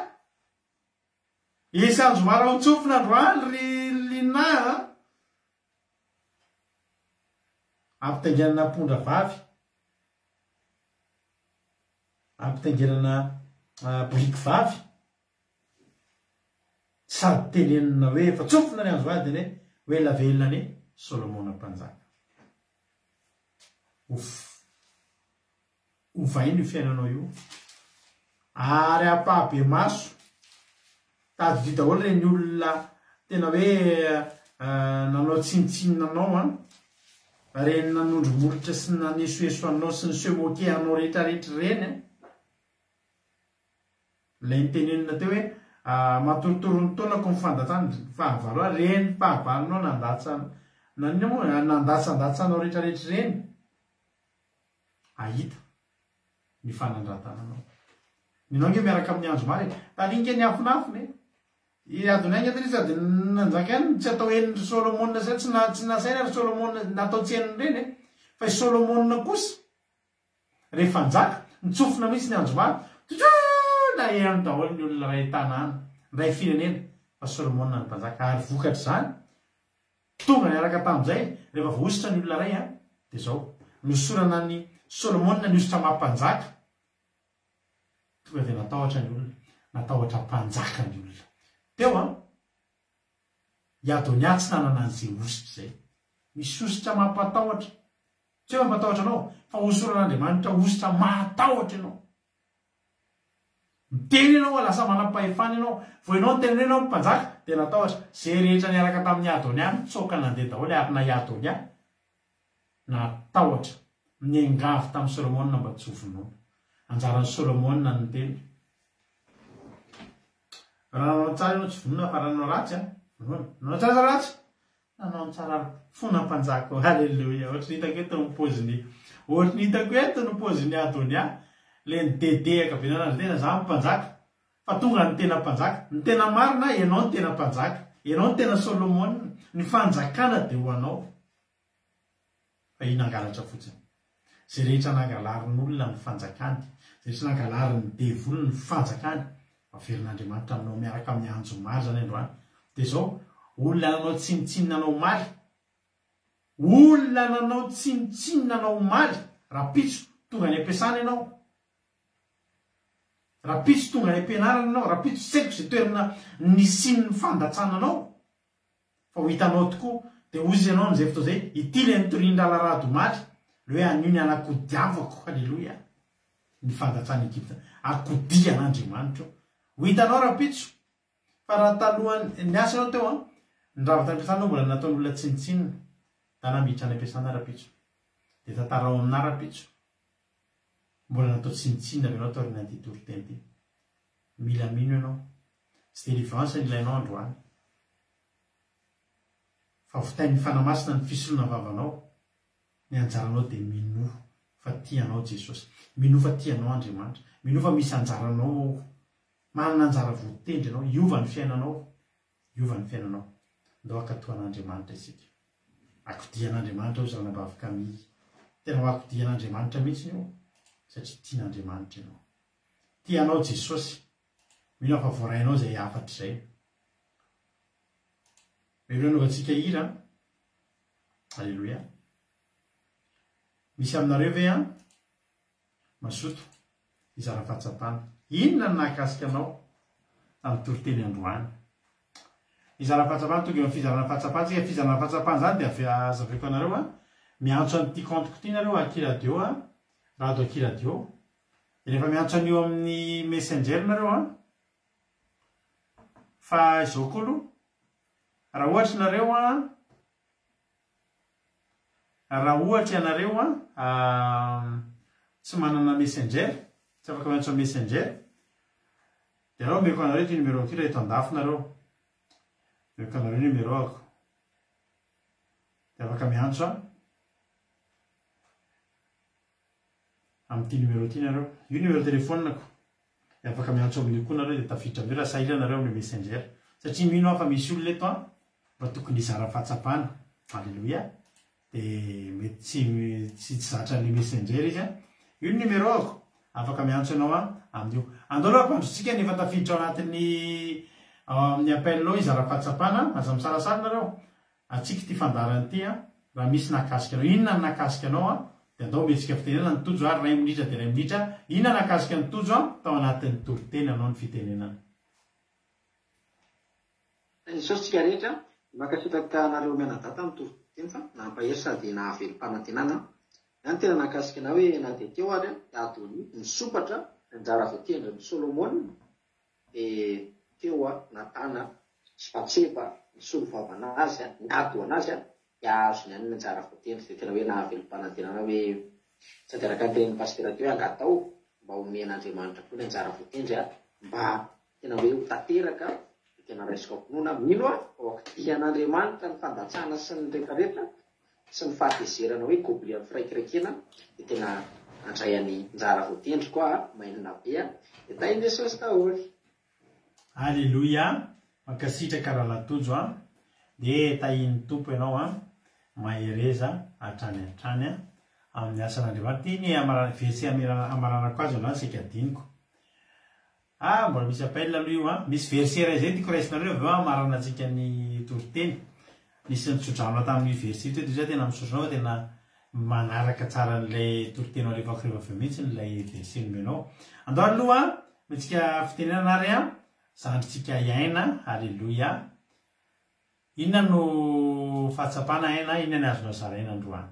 isy anjomara ho tsofina androandro ry lina ampitengenana pondra vavy ampitengenana briky vavy sady tenenina hoe fa tsofina ny andro adiny hoe lavelona ny solomona mpanjaka ovainy io fiainanao io ary apahabe maso tady vita olo reny olona tena hoe nanao tsinitsinanao a reny nanondro molitra sy nanesoesoanao sy ny semokeanao rehetrarehetra reny lay nitenenina teo hoe matorotorony taonako mifandatsany fahavalo a reny fahavalonao nandatsana nandatsandatsanao rehetrarehetra reny ahita ny fanandratananao ninao nge miaraka amin'ny andro mary talinka ny afinafiny adony any atry sady nanjaka any tsy atao eniny solomona zay tsy tsy nasaina ry solomona natao tsy eniny reny fa i solomona kosa rehefa njaka nitsofina mihitsy ny andro mary na eny daholo ny olona ray tanàna ray firenena fa solomona ny mpanjaka ary vokatra zany tonga ny araka tam'izay rehefa voositra ny olona ray a de zao nosorana ny solomona ny ositra mampanjaka tonga de natahotra ny olona natahotra mpanjaka ny olona teo a iadony atsy nanana an'izay ositra zay misy ositra mampatahotra tsy hoe mampatahotra anao fa osoran'andriamanitra ositra mahatahotra ianao miteny ianao lasa manam-pahefana ianao vo ianao nytena ianao mpanjaka de natahotra zay rehetra niaraka tamin'ny adony any tsoka nandeha daholo arina iadony a natahotra niangavy tamin'ny solomona mba tsofinao anjaran'ny solomona ny teny raha nanao tsara ianao tsy vonona fa raha nanao ratsy a nanao tsara ratsy nanao tsara fona mpanjaka halleloia ohatry ny hitako eto ny poziny ohatry ny hitako eto ny poziny adony a le nidedehaka be nanandro tena za mpanjaka fa tonga ny tena mpanjaka ny tena marina ianao ny tena mpanjaka ianao ny tena solomona ny fanjakana de ho anao fa iny angalatra fotsiny zay rehetra nangalarin'olona ny fanjakany zay rehetra nangalarin'ny devoly ny fanjakany averin'andriamanitra aminao miaraka amin'ny anjo mary zany androany de zao olona nanao tsinitsinina anao maly olona nanao tsinitsinina anao maly raha pitso tonga ny ampiasana ianao raha pitso tonga ny ampianarana anao raha pitso tseiko zay toerana nisin'ny fandatsananao fa ho hitanao tokoa de ozy ianao am'izay fotoa zay ity le nitorindra-larado maly le hoe anio ny anakodiavako halleloia ny fandatsana Egypta akodian'andriamanitra ho hitanao raha pitso fa raha talohany ny asa anao teo a ny raha tany ampiasana mbola nataon'olona tsinitsinina da namiditra ny ampiasana raha pitso de tantarao amina raha pitso mbola natao tsinitsinina ve anao taorina ty toriteny ty mila mino ianao sy délivrance ny ilainao androany fa vitain'ny fanamasina ny fisolona vavanao ny anjaranao de mino fa tianao Jesosy mino fa tianao Andriamanitra mino fa misy anjaranao manana anjara votendry ianao iova ny fiainanao iova ny fiainanao ndao akatoan'Andriamanitra isika akodian'Andriamanitra ao zanabavy Camille tena ho akodian'Andriamanitra mihitsy io satria tian'Andriamanitra ianao tianao Jesosy mino fa voarainao zay afatra zay anaovantsika hira halleloia misy aminareo ve a masoto izara fahatsapana inona ny nahakasika anao amin'ny toriteny androany izara fahatsapana tonga amin'ny fizarana fahatsapana tsika fizarana fahatsapana zany de avy azaveko anareo a miantso an'ity compteko ty nareo akiradio a rado akiradio rehefa miantso an'io amin'ny messenger nareo a fa izao koa aloha raha ohatry nareo a raha ohatra ianareo a tsy manana messenger tsy afaka miantso messenger de arao meko anareo ty numéro ty raha eto andafinareo meko anareo numéro ako de afaka miantso a am'ty numéro ty nareo io numéro telefonako de afaka miantso amin'io koa nareo de tafiditra am'io raha sahira nareo amin'ny messenger satria mino aho fa misy olona eto a mba tokony izara fahatsapana alleloia de mety tsy tsy tsy zatra ny messenger izy a io numéro ako afaka miantso anao a amin'io andao aloha ampandrotsika nefa tafiditra ao anatin'ny amin'ny appelnao izara fahatsapana aza misarasary nareo atsika ty fandarany ty a raha misy nakasika anao inona ny nakasika anao a de andao metsika fitenena nytojo ary ray minitra de ray minitra inona nakasika ny tojo a tao anatin'ny toriteny anao ny fitenenana sotsika rehetra makasitraka anareo mianadata mitoroteny fa nampahery sady nahavelom-panantenana any tena nakasika na hoe na de teo ary a adony nisopatra anjara fotendra ny Solomon de teo a natana spatseba ny solovavana azy a ny ado anazy a azo ny aniny anjara fotendry de tena hoe nahavelom-panantenana hoe sady araka anteniny pastera teo hoe angatao mba omen'Andriamanitra koa ny anjara fotendry a mba tena hoe ho tateraka tena raisika konona mino a ao akitia an'Andriamanitra ny fandatsana sy ny rehetrarehetra sy ny fahatezerana hoe goblia ny firaikiraikena de tena andray any njara fotendry koa mainina be a de tainy Jesosy taholy alleloia mankasitraka raha latojo a de tahin'ny tompo ianao a mahereza hatrany hatrany a amin'ny asan'Andriamanitra ty ny amarana vetsy amaranako azy anao sika diniko ah mbola misy appel aloha io a misy versera zay ty koraisinareo aveo amarana atsika ny toriteny nisy nitsodrano tamin'ny verset to zay tena misotronao tena manaraka tsara n'lay toritenao alefako rehefa aveo mihitsy nylay verset nomenao andao aloha mitsika fitenena ary a zandritsika iaina alleloia inona no fahatsapana aina inona ny azonao zaraina androany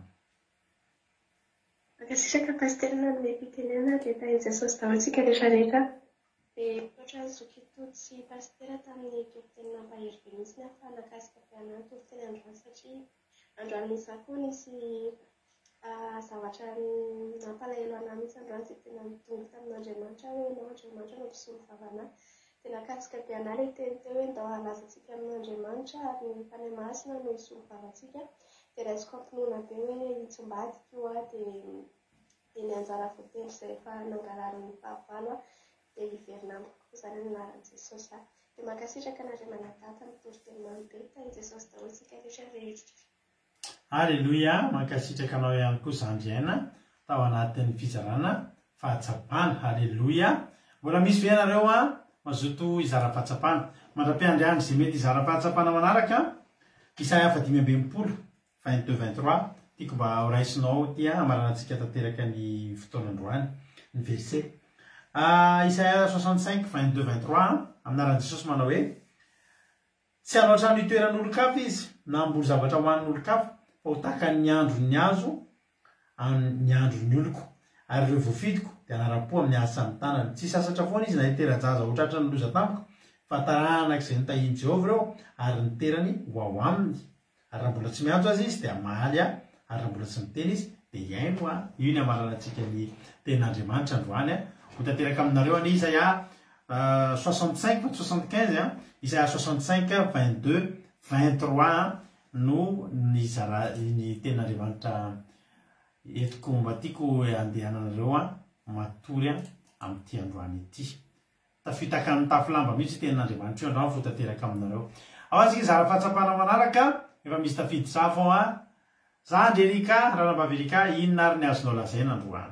makasisaka pasterna ny fitenena de tainy Jesosy tahotsika rehetra rehetra de ohatra zokitoto sy pastera tamin'ny toriteny nampahery be mihitsy fa nakasika fianany toriteny androany satria androany misy koa nisy zavatra nampalahelo anahy mihitsy androany zay tena nitonga tamin'Andriamanitra hoe nao Andriamanitra no mpisolo vavana de nakasika be anahy le teny teo hoe ndao halazatsika amin'Andriamanitra ary ny mpanay masina no hisolo vavantsika de raisiko ampinoana be hoe hitsombadika io a de de ny anjara fotendry zay efa nangarariny fahavalo a de hiverina amiko koa zany anaran'i Jesosy a de makasitraka anareo manadata mitoriteny mamy be tainy Jesosy dahotsika rehetra rehetra alleloia mankasitraka anao ihany koa zandriaina tao anatin'ny fizarana fahatsapana alleloia mbola misy ve nareo a mazoto izara fahatsapana mandra-piandriany zay mety izara fahatsapana manaraka Isaia fadimy amby enimpolo vingt-deux vingt-trois tiako mba horaisinao ty a amaranantsika tanteraka ny fotoanandroany ny verset Isaia soixante-cinq vingt-deux vingt-trois aminaran'i Jesosy manao hoe tsy hanoatra ny toeran'olo-kafa izy na mboly zavatra hoanin'olo-kafa fa ho tahaka ny andro ny azo ny andro ny oloko ary ireo voafidiko de anara-po amin'ny asany tanany tsy sasatra foana izy na hitera-jaza ho tratra ny loza tampoka fa taranak'izay nitahiny Jehovah reo ary niterany ho ao aminy ary raha mbola tsy miantso azy izy de amaly a ary raha mbola tsy miteny izy de iaino a io ny amaranantsika ny ten'Andriamanitra androany a ho tanteraka aminareo any Isaia soixante-cinq soixante-quinze a Isaia soixante-cinq vingt-deux vingt-trois no ny zara ny ten'Andriamanitra etiko mba tiako andehananareo a matory a amin'ity androany ity tafitaka amin'ny tafilamba mihitsy ten'Andriamanitra io androany fo tanteraka aminareo ao asika zara fahatsapana manaraka efa misy tafidy safo a Zandrerika ranambaverika inona ary ny azonao lazaina androany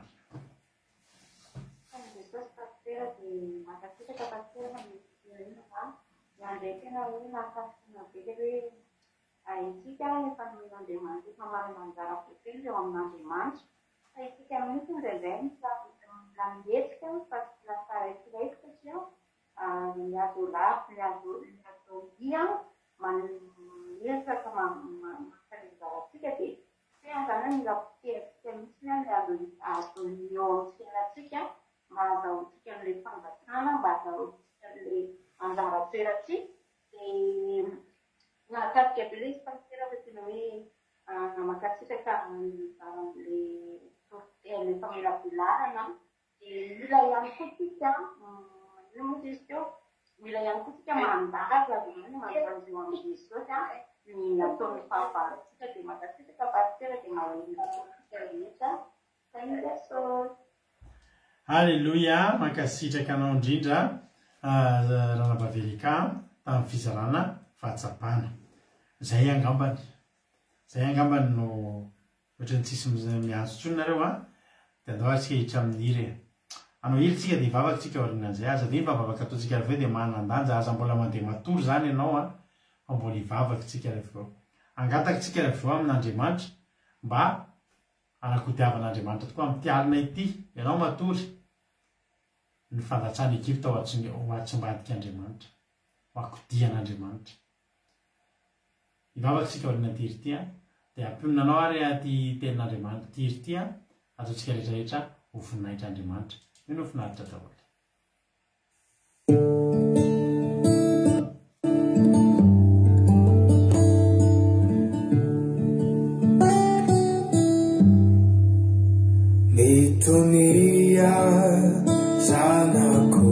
tena hoe mahakasina be hoe isika efa nomen'Andriamanitra efa manana anjara fotendry eo amin'Andriamanitra fa isika mihitsy ndraindray mila mihetsika fa tsy lasa raikiraiky satria miady lavitra miady dia maniraka mankalezaratsika de tena zany mila poteratsika mihitsy miady azony eo amin'ny fiainatsika mba azahotsika n'ilay fangatana mba azahotsika n'ilay anjara toeratsika de nakasika be le izy pastera fa tena hoe makasitraka le tortelle famelapilarana dia mila ihany koa tsika ino moa izy teo mila ihany koa tsika mandaza zany mandazy eo amin'ny sôsy ny nataony fahavaritsika dia makasitraka pasitera dia mahatsika rehetra kainga sôsy. Alléluia, mankasitraka anao indrindra ranabavelika tamin'ny fizarana fahatsapana. Zay angambany. Zay angambany no ohatrany tsisy miantso tsony nareo a dia andao atsika hiditra amin'ny iry. Anao iry tsika dia hivavaka tsika orinan'izay aza dia mivavaka ataontsika rehefa dia manandanja aza mbola mandeha matory zany ianao a fa mbola hivavaka tsika rehefa angataka tsika rehefa amin'Andriamanitra mba anakodiavan'Andriamanitra tokoa amin'ny alina ity ianao matory ny fandatsana Egypta ho atsimbadika Andriamanitra ho akodian'Andriamanitra. Hivavaka tsika orinan'ity iry ity a dia ampionnanao ary aty tenin'Andriamanitra ity iry ity a ataontsika rehetrarehetra ho voninahitra Andriamanitra. Io no finaritra daholo. Mitonia zanako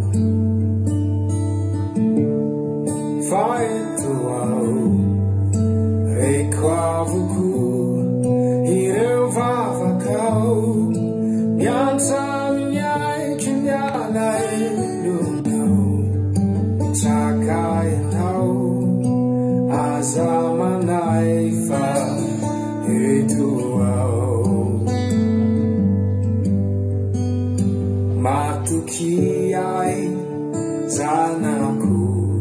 fa eto aho reko avoko ireo vavakao miantsa miaitry miala elonao tsaka enao aza manay fa eto aho matoky ay zanako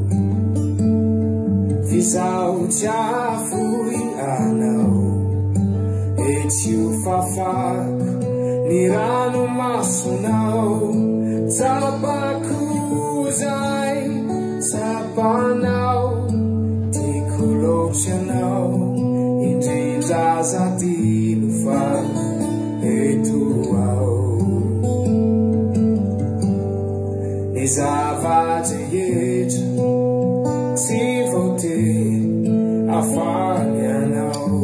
fizaho tsy afoy anao etsy ho fafako ny ranomasonao tsapako zay tsapanao tiako loatra anao indrindra zadino fa eto aho ny zava-drehetra tsy voatery afaly anao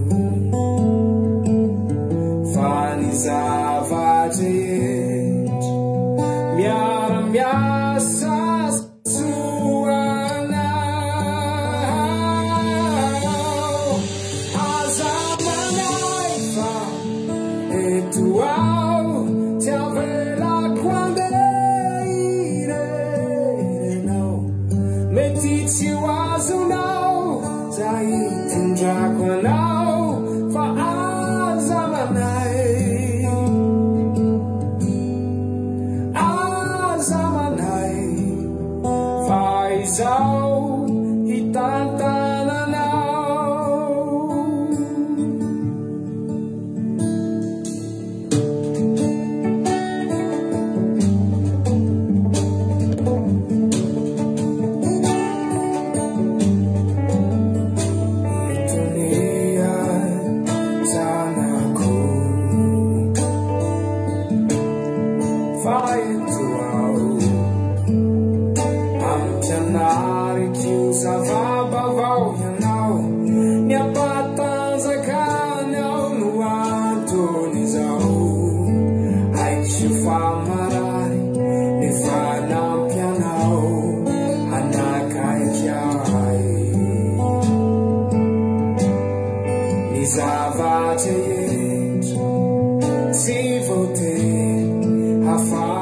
fa ny zava-drehetra miara-miasa soanao aza manay fa eto aho tsy avelako andeha irenao mety tsy ho azonao zay tondrako anao fa aza manay aza manay fa izao hitantananao.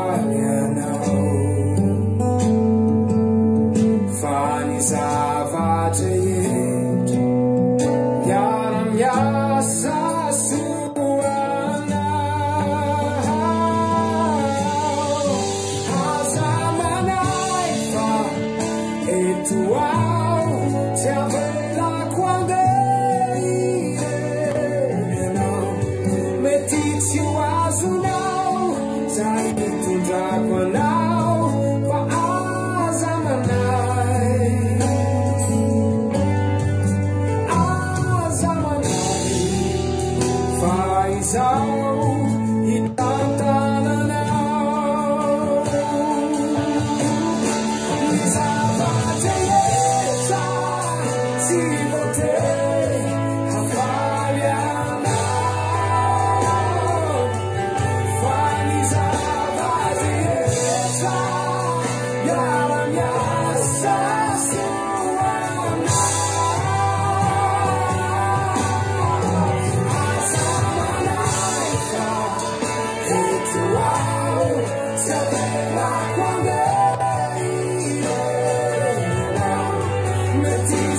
Zava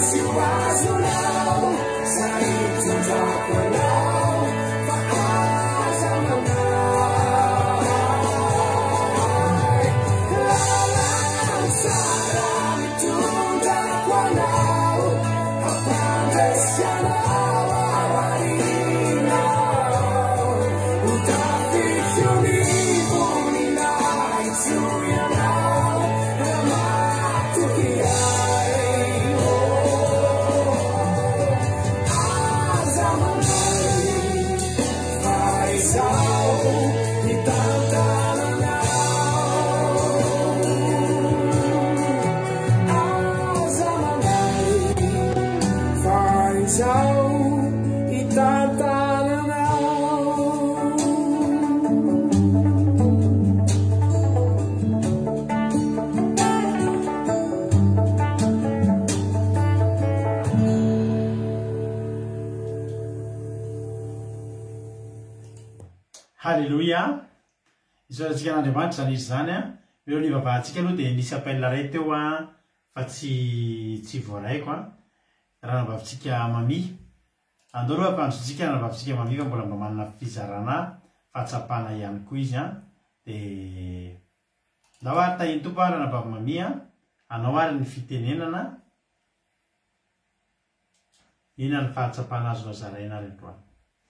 Halleluia. Isoratsika n'Andriamanitra zany izy zany a eo ny vavahantsika aloha dia nisy appel ray teo a fa tsy tsy voaraiko a raha navavintsika mami andao aloha ampandrotsika navavintsika mami fa mbola mba manana fizarana fahatsapana ihany koa izy a dia ndao ary tahiny tompo a raha navavy mami a anao ary ny fitenenana ina ny fahatsapana azo nazaraina ary androany.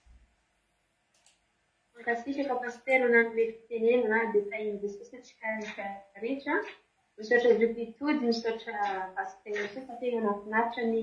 Kasika pasteur nanome fitenenana dia tahiny Jesosy atsika rehetra misaotra zokitody misaotra pasteur fa tena nafinaritra ny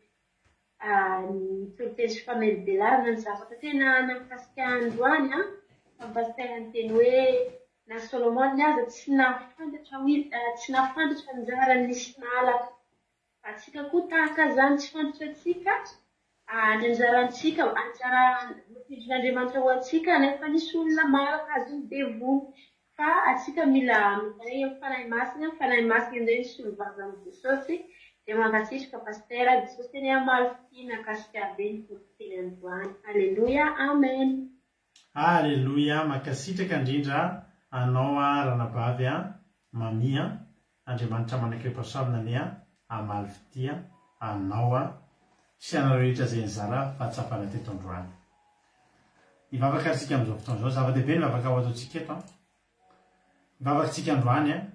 toroteny sy famelibelana ny zavatra tena namikasika androany a fa pasteur nyteny hoe na Solomon ny aza tsy nafantatra tsy nafantatra anjara nisy nalaka fa atsika koa tahaka zany tsy fantatra atsika anjarantsika anjara motidrin'Andriamanitra ho atsika nefa nisy olona malaka azy ny devony fa atsika mila mitare fanahy masina fanahy masina indray nisy olo vavy amin'ny Jesosy dia mankasitraka pasteur Jesosy teny amalofity nakasika be ny toriteny androany. Alleluia, amen. Alleluia, mankasitraka indrindra anao a ranabavy a mami a Andriamanitra manakirepasavina ny a amalofity anao a sy anareo rehetra izay nizara fahatsapana teto androany. Ivavaka antsika amin'izao fotoana izao zava-dehibe ny vavaka ho ataontsika eto a ivavakantsika androany a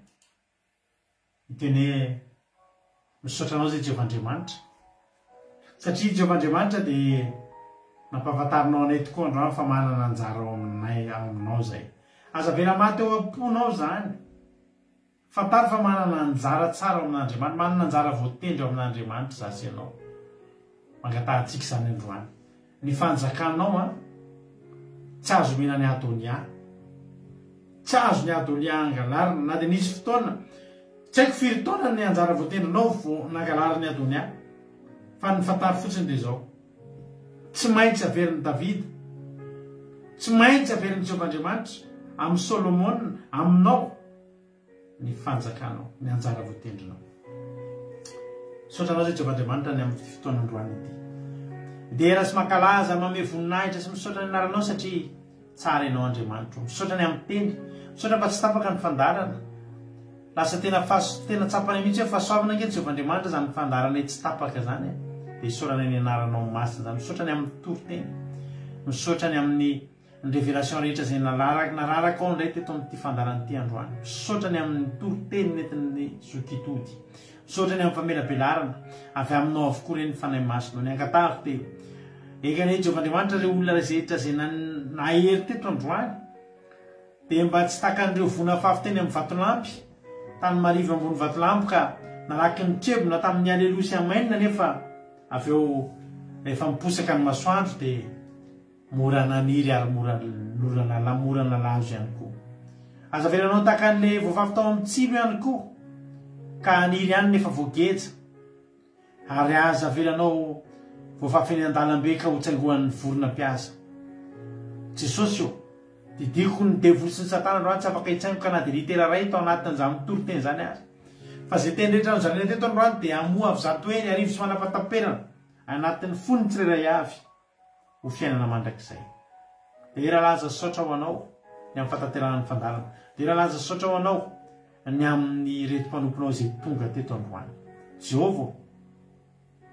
iteny hoe misaotra anao zay Jehovahandriamanitra satria Jehovahandriamanitra dia nampahafatarinao anay tokoa androany fa manana anjara ao aminay aminao zay aza vela maty eo am-ponao zany fantary fa manana anjara tsara ao amin'Andriamanitra manana anjara voatendry ao amin'Andriamanitra za sy ianao mangatahantsika zany androany ny fanjakanao a tsy azo mena ny Adonia tsy azo ny Adonia angalarina na dia nisy fotoana tsy haiko firy taona ny anjara voatendrinao vo nangalariny Adonia fa ny fantary fotsiny dia izao tsy maintsy averin'i Davida tsy maintsy averin'i Jehovahandriamanitra amin'ny Solomon aminao ny fanjakanao ny anjara voatendrinao. Misaotra anao zay Jehovahandriamanitra ny amin'ny fotoana androany ity dia raha sy mankalaza manome voninahitra sy misaotra ny anaranao satria tsara ianao Andriamanitra misaotra ny amin'ny teny misaotra mba tsy tapaka ny fandarana lasa tena tena tsapany mihitsy hoe fahasoavana nge Jehovahandriamanitra zany fandarana tsy tapaka zany dia isaorana ny anaranao masina zany misaotra ny amin'ny toriteny misaotra ny amin'ny révélation rehetra izay nararaka ao indray teto amin'ity fandarana ity androany misaotra ny amin'ny toriteny nentin'ny zokitody misaotra ny amin'ny famelabelarana avy aminao avokoa reny fanahy masina ny angatahako dia ekane Jehovahandriamanitra ireo olona rehetra izay nahery teto androany dia mba tsy takan'ireo vona fafiteny amin'ny vatolampy tany marivo ambony vatolampy ka nalaky ny tsebona tamin'ny aleloa sy amainina nefa avy eo rehefa miposaka ny masoandro dia mora naniry ary mora lamorana lazo ihany koa aza velanao takan'ilay voavavy tao amin'ny tsilo ihany koa ka aniry ihany nefa voageja ary aza velanao voavavy eny an-dalambe ka ho tsaingohan'ny vorona mpiasa Jesosy io didiko ny devoly sy ny satana androany tsy afaka hitsaingoka na dia litera ray tao anatin'izany toriteny zany azy fa zay teny rehetra nozarena teto androany dia amoa avy zato eny arivo sy manapataperana anatin'ny foniny tsirairay avy ho fiainana mandrakizay. Dia raha laza saotra ho anao ny amin'ny fatateranany fandarana dia raha laza saotra ho anao ny amin'ny retim-panomponao izay tonga teto androany. Jehova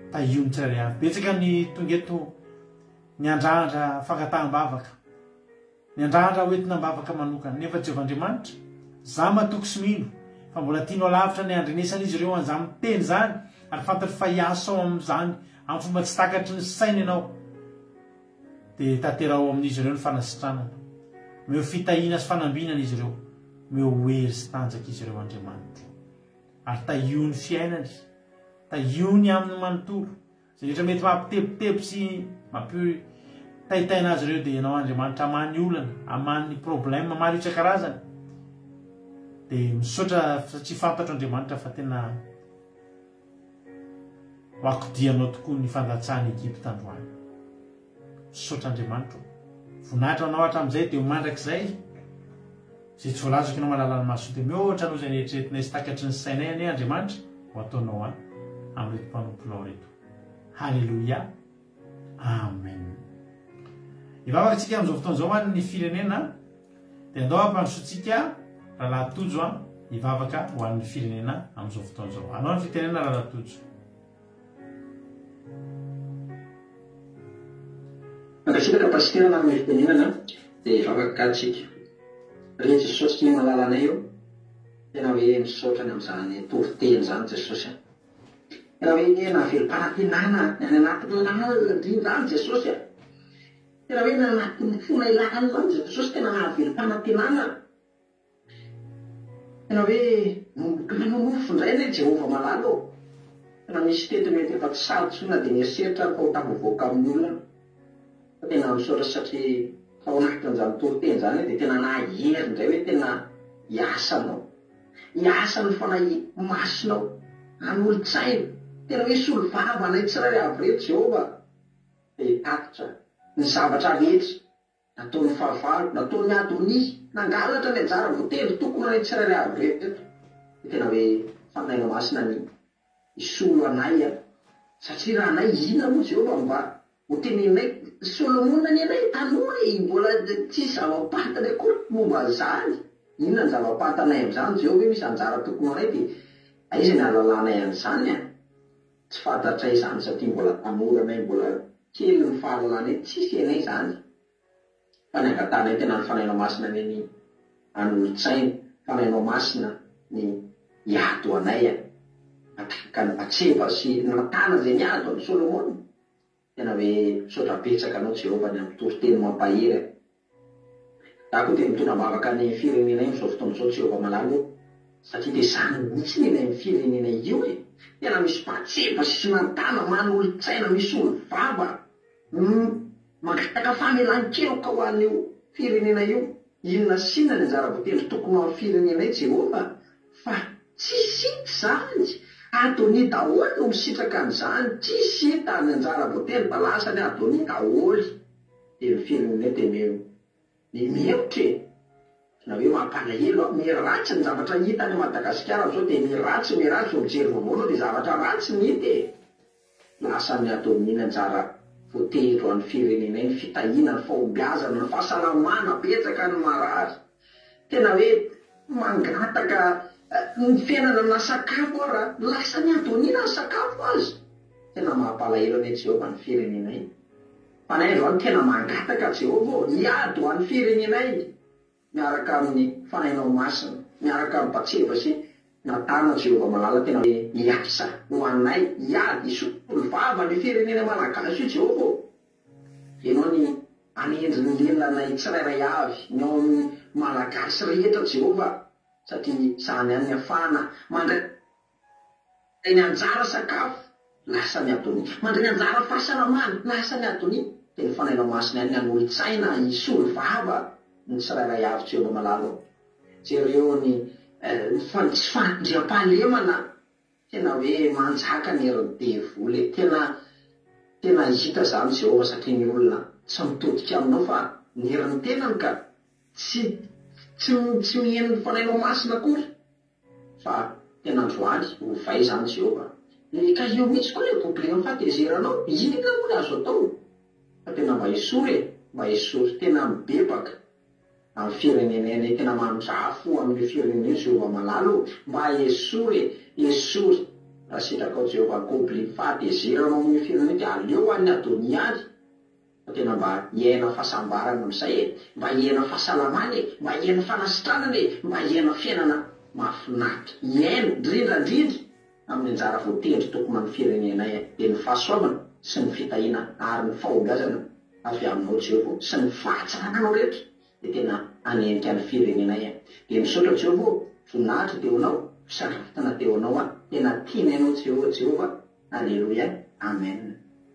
tahiony tsirairay avy betsaka ny tongeto ny andrahandra fakataham-bavaka ny andrahandra hoentinam-bavaka manokana nefa Jehovahandriamanitra za matoko sy mino fa mbola tianao lavitra ny andrenesana izy ireo an'izany teny zany ary fantatry fa hiasa ao amin'izany amin'ny fomba tsy takatry ny saina ianao dia tanterao amin'izy ireo ny fanasitranana meo fitahiana sy fanambinana izy ireo meo hery sy tanjaka izy ireo Andriamanitra ary tahiony fiainany tahiony amin'ny manontolo zay rehetra mety mampitebiteby sy mampitahitaina azy ireo dia ianao Andriamanitra amany olana amany problème maro isan-karazany dia misaotra satria fantatro Andriamanitra fa tena hoakodianao tokoa ny fandatsahany Egypta androany misaotra Andriamanitra voninahitra anao hatramin'izay dia mandrakizay zay tsy voalazako ianao mahalalany maso dia mihoatra anao zay neritreretinay sy takatry ny sainay ane Andriamanitra ho ataonao any amin'reto mpanomponao reto. Halleluia, amen. Ivavaka antsika amin'izao fotoan'izao any ny firenena dia andao ampandrosotsika rahalahy tojo a ivavaka ho an'ny firenena amin'izao fotoan'izao. Anao ny fitenena rahalahy tojo. Makasitraka pasitera amin'ny fitenenana dia ivavaka katsika. Rehetra Jesosy ny malalanay eo tena hoe misaotrany amin'izany toriteny zany Jesosy. Tena hoe ny nahavelom-panantenana ny anatin'ny lalindrindra any Jesosy. Tena hoe ny anatin'ny fona ilàny zany Jesosy tena nahavelom-panantenana. Tena hoe manonofo indray ny Jehova malalo. Tena misy tety mety efa tsy sarotsy na dia nieseritra fa ho tavoavoaka amin'ny olona. Fa tena misaotra satria ao anatin'izany toriteny zany dia tena nahery indray hoe tena hiasanao. Hiasa ny fanahy masinao an'olon-tsaina. Tena hoe solo vavana tsirairay avy reto Jehova dia tatitra ny zavatra rehetra nataony fahavalo nataony Adonia nangalatra ny anjara votely tokony any tsirairay avy reto. Tena hoe fanaina masina ny isolo anay a satria raha anay ina moa Jehova mba ho teneninay Solomona ny anay tanory mbola tsy zava-pantany akory momba zany. Inona ny zava-pantanay amin'izany Jehova hoe misy anjara tokony anay dia aiza ny ahalalànay an'izany a tsy fantatray izany satria mbola tanora anay mbola kely ny fahalalànay tsisy anay zany. Fa ny angatanay tena ny fanainao masina ny an'olon-tsaina fanainao masina ny hiado anay a ataka ny patseva sy natana zay niado amin'ny Solomona. Tena hoe misaotra betsaka anao Jehova ny amin'ny toriteny mampahery. Da koa dia mitondra mavaka ny firenenay amin'izao fotoan'izao Jehova malalo satria dia zany mihitsy ny ilay firenenay io e. Tena misy patseva sy natana manolo-tsaina misy olo vava mangataka famelan-keloka ho an'io firenena io. Inona sinona ny anjara votely tokony ao amin'ny firenenay Jehova fa tsisy zany. Adonia daholo no misitraka an'izany tsisy hita ny anjara votely balasa ny Adonia daholo. Dia ny firenenay dia ny mihevitra e. Na hoe mampalahelo miratsy ny zavatra hita any Madagasikara amin'izao dia miratsy miratsy ho mijery vaovao dia zavatra ratsy ny hita e. Lasa ny Adonia ny anjara votely ho an'ny firenenay ny fitahiana ny fahombiazana ny fahasalamana betsaka ny marary. Tena hoe mangataka ny fiainana na sakafo ara lasa ny Adonia na sakafo azy. Tena mampalahelo ny Jehova ny firenenay. Fa nay zao tena mangataka Jehova hiady ho an'ny firenenay miaraka amin'ny fanainao masina miaraka amin'ny patseva sy natana Jehova malala tena hoe hiasa ho anay hiady isolo vava ny firenena malagasy io Jehova. Ianao ny anendriny lelanay tsirairay avy ny ao amin'ny malagasy rehetra Jehova satria zany any afana mandray ny anjara sakafo lasa ny Adonia mandray ny anjara fahasalamana lasa ny Adonia. Dia ny fanainao masina any an'olon-tsaina isolo vava ny tsirairay avy Jehova malalo. Jereo ny tsy fandriam-pahalemana tena hoe manjaka ny herin'ny devoly tena tena hita zany Jehova satria ny olona tsy mitodika aminao fa ny herin'ny tenany ka tsy tsy tsy miheno ny fanainao masina akory fa tena androany ho vai zany Jehova. Ka eo mihitsy koa le problème fahatezeranao inona moa ny azo atao fa tena mba esory mba esory tena mibebaka amin'ny firenenay tena mandrafo amin'ny firenenay Jehova malalo mba esory esory raha sitraka Jehova compli fahadezeranao amin'ny firenena dia aleo an'ny adoniady fa tena mba hiaina fahasambarana amin'izay e, mba hiaina fahasalamana e, mba hiaina fanasitranana e, mba hiaina fiainana mahafinaritra, hiaina indrindrandrindra amin'ny anjara voatendry tokony amin'ny firenenay e, dia ny fahasoavana sy ny fitahiana ary ny fahombiazana avy aminao Jehova sy ny fahatsarananao rehetra dia tena hanenika ny firenenay e. Dia misaotra Jehova voninahitra teo anao, fisandrafitana teo anao a, tena tiana ianao Jehova Jehova. Alleluia, amen.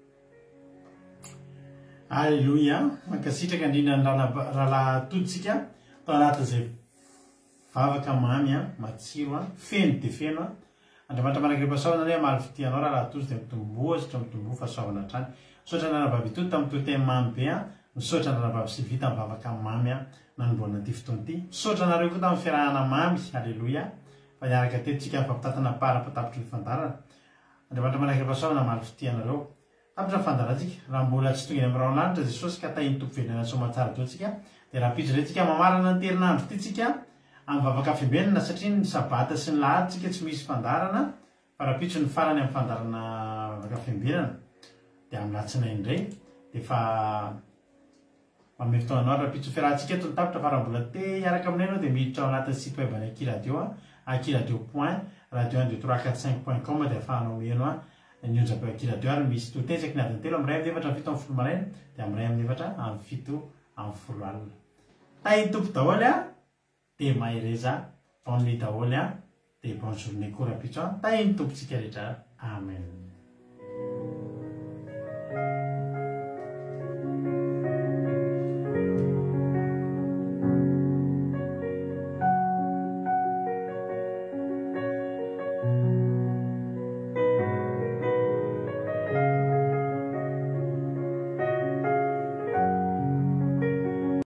Alleluia, mankasitraka indrindra ny rahalahy toditsika tao anatin'izay vavaka mamy a, matsiro a, feno dia feno a. Andriamanitra manakireo pasaovana hoe amaly fitianao rahalahy tozy dia mitomboa sitra mitomboa fahasoavana hatrany. Misaotra ny ranavavy tody tamin'ny toeteny mamy be a, misaotra ny ranavavy sy vita amin'ny vavaka mamy a nanomboana ity fotoana ity. Misaotra nareo koa tamin'ny fiarahana mamy, alleluia. Fa niaraka teto tsika mifampitantana para-patapitry ny fandarana. Andriamanitra manakireo pasaovana amaly fitianareo. Tapitra ny fandarantsika, raha mbola tsy tonga amin'ny raon'anitra Jesosy ka tahiny tompo venana soamatsara teo tsika, dia raha pitsoretsika mamarana ny terinandro ity tsika amin'ny vavaka fiambenana satria ny sabata sy ny lahady tsika tsy misy fandarana, fa raha pitso ny farany amin'ny fandarana vavaka fiambenana dia amin'ny latsinainy indray dia fa manome fotoanao raha pitso fiarahantsika eto ny tapitra fa raha mbola te hiaraka aminay ianao dia miditra ao anatin'ny site web any Aki Radio a, aki radio point radio un deux trois quatre cinq point com dia ahafahanao mihaino a ny onjapeo Aki Radio ary misy totentsaka ny adiny telo amin'ny ray amin'ny efatra amin'ny fito amin'ny folo maraina dia amin'ny ray amin'ny efatra amin'ny fito amin'ny folo alina. Tahiny tompo daholo a dia mahireza bonne nuit daholo a dia bonne journée koa raha pitso a tahiny tompontsika rehetra. Amen.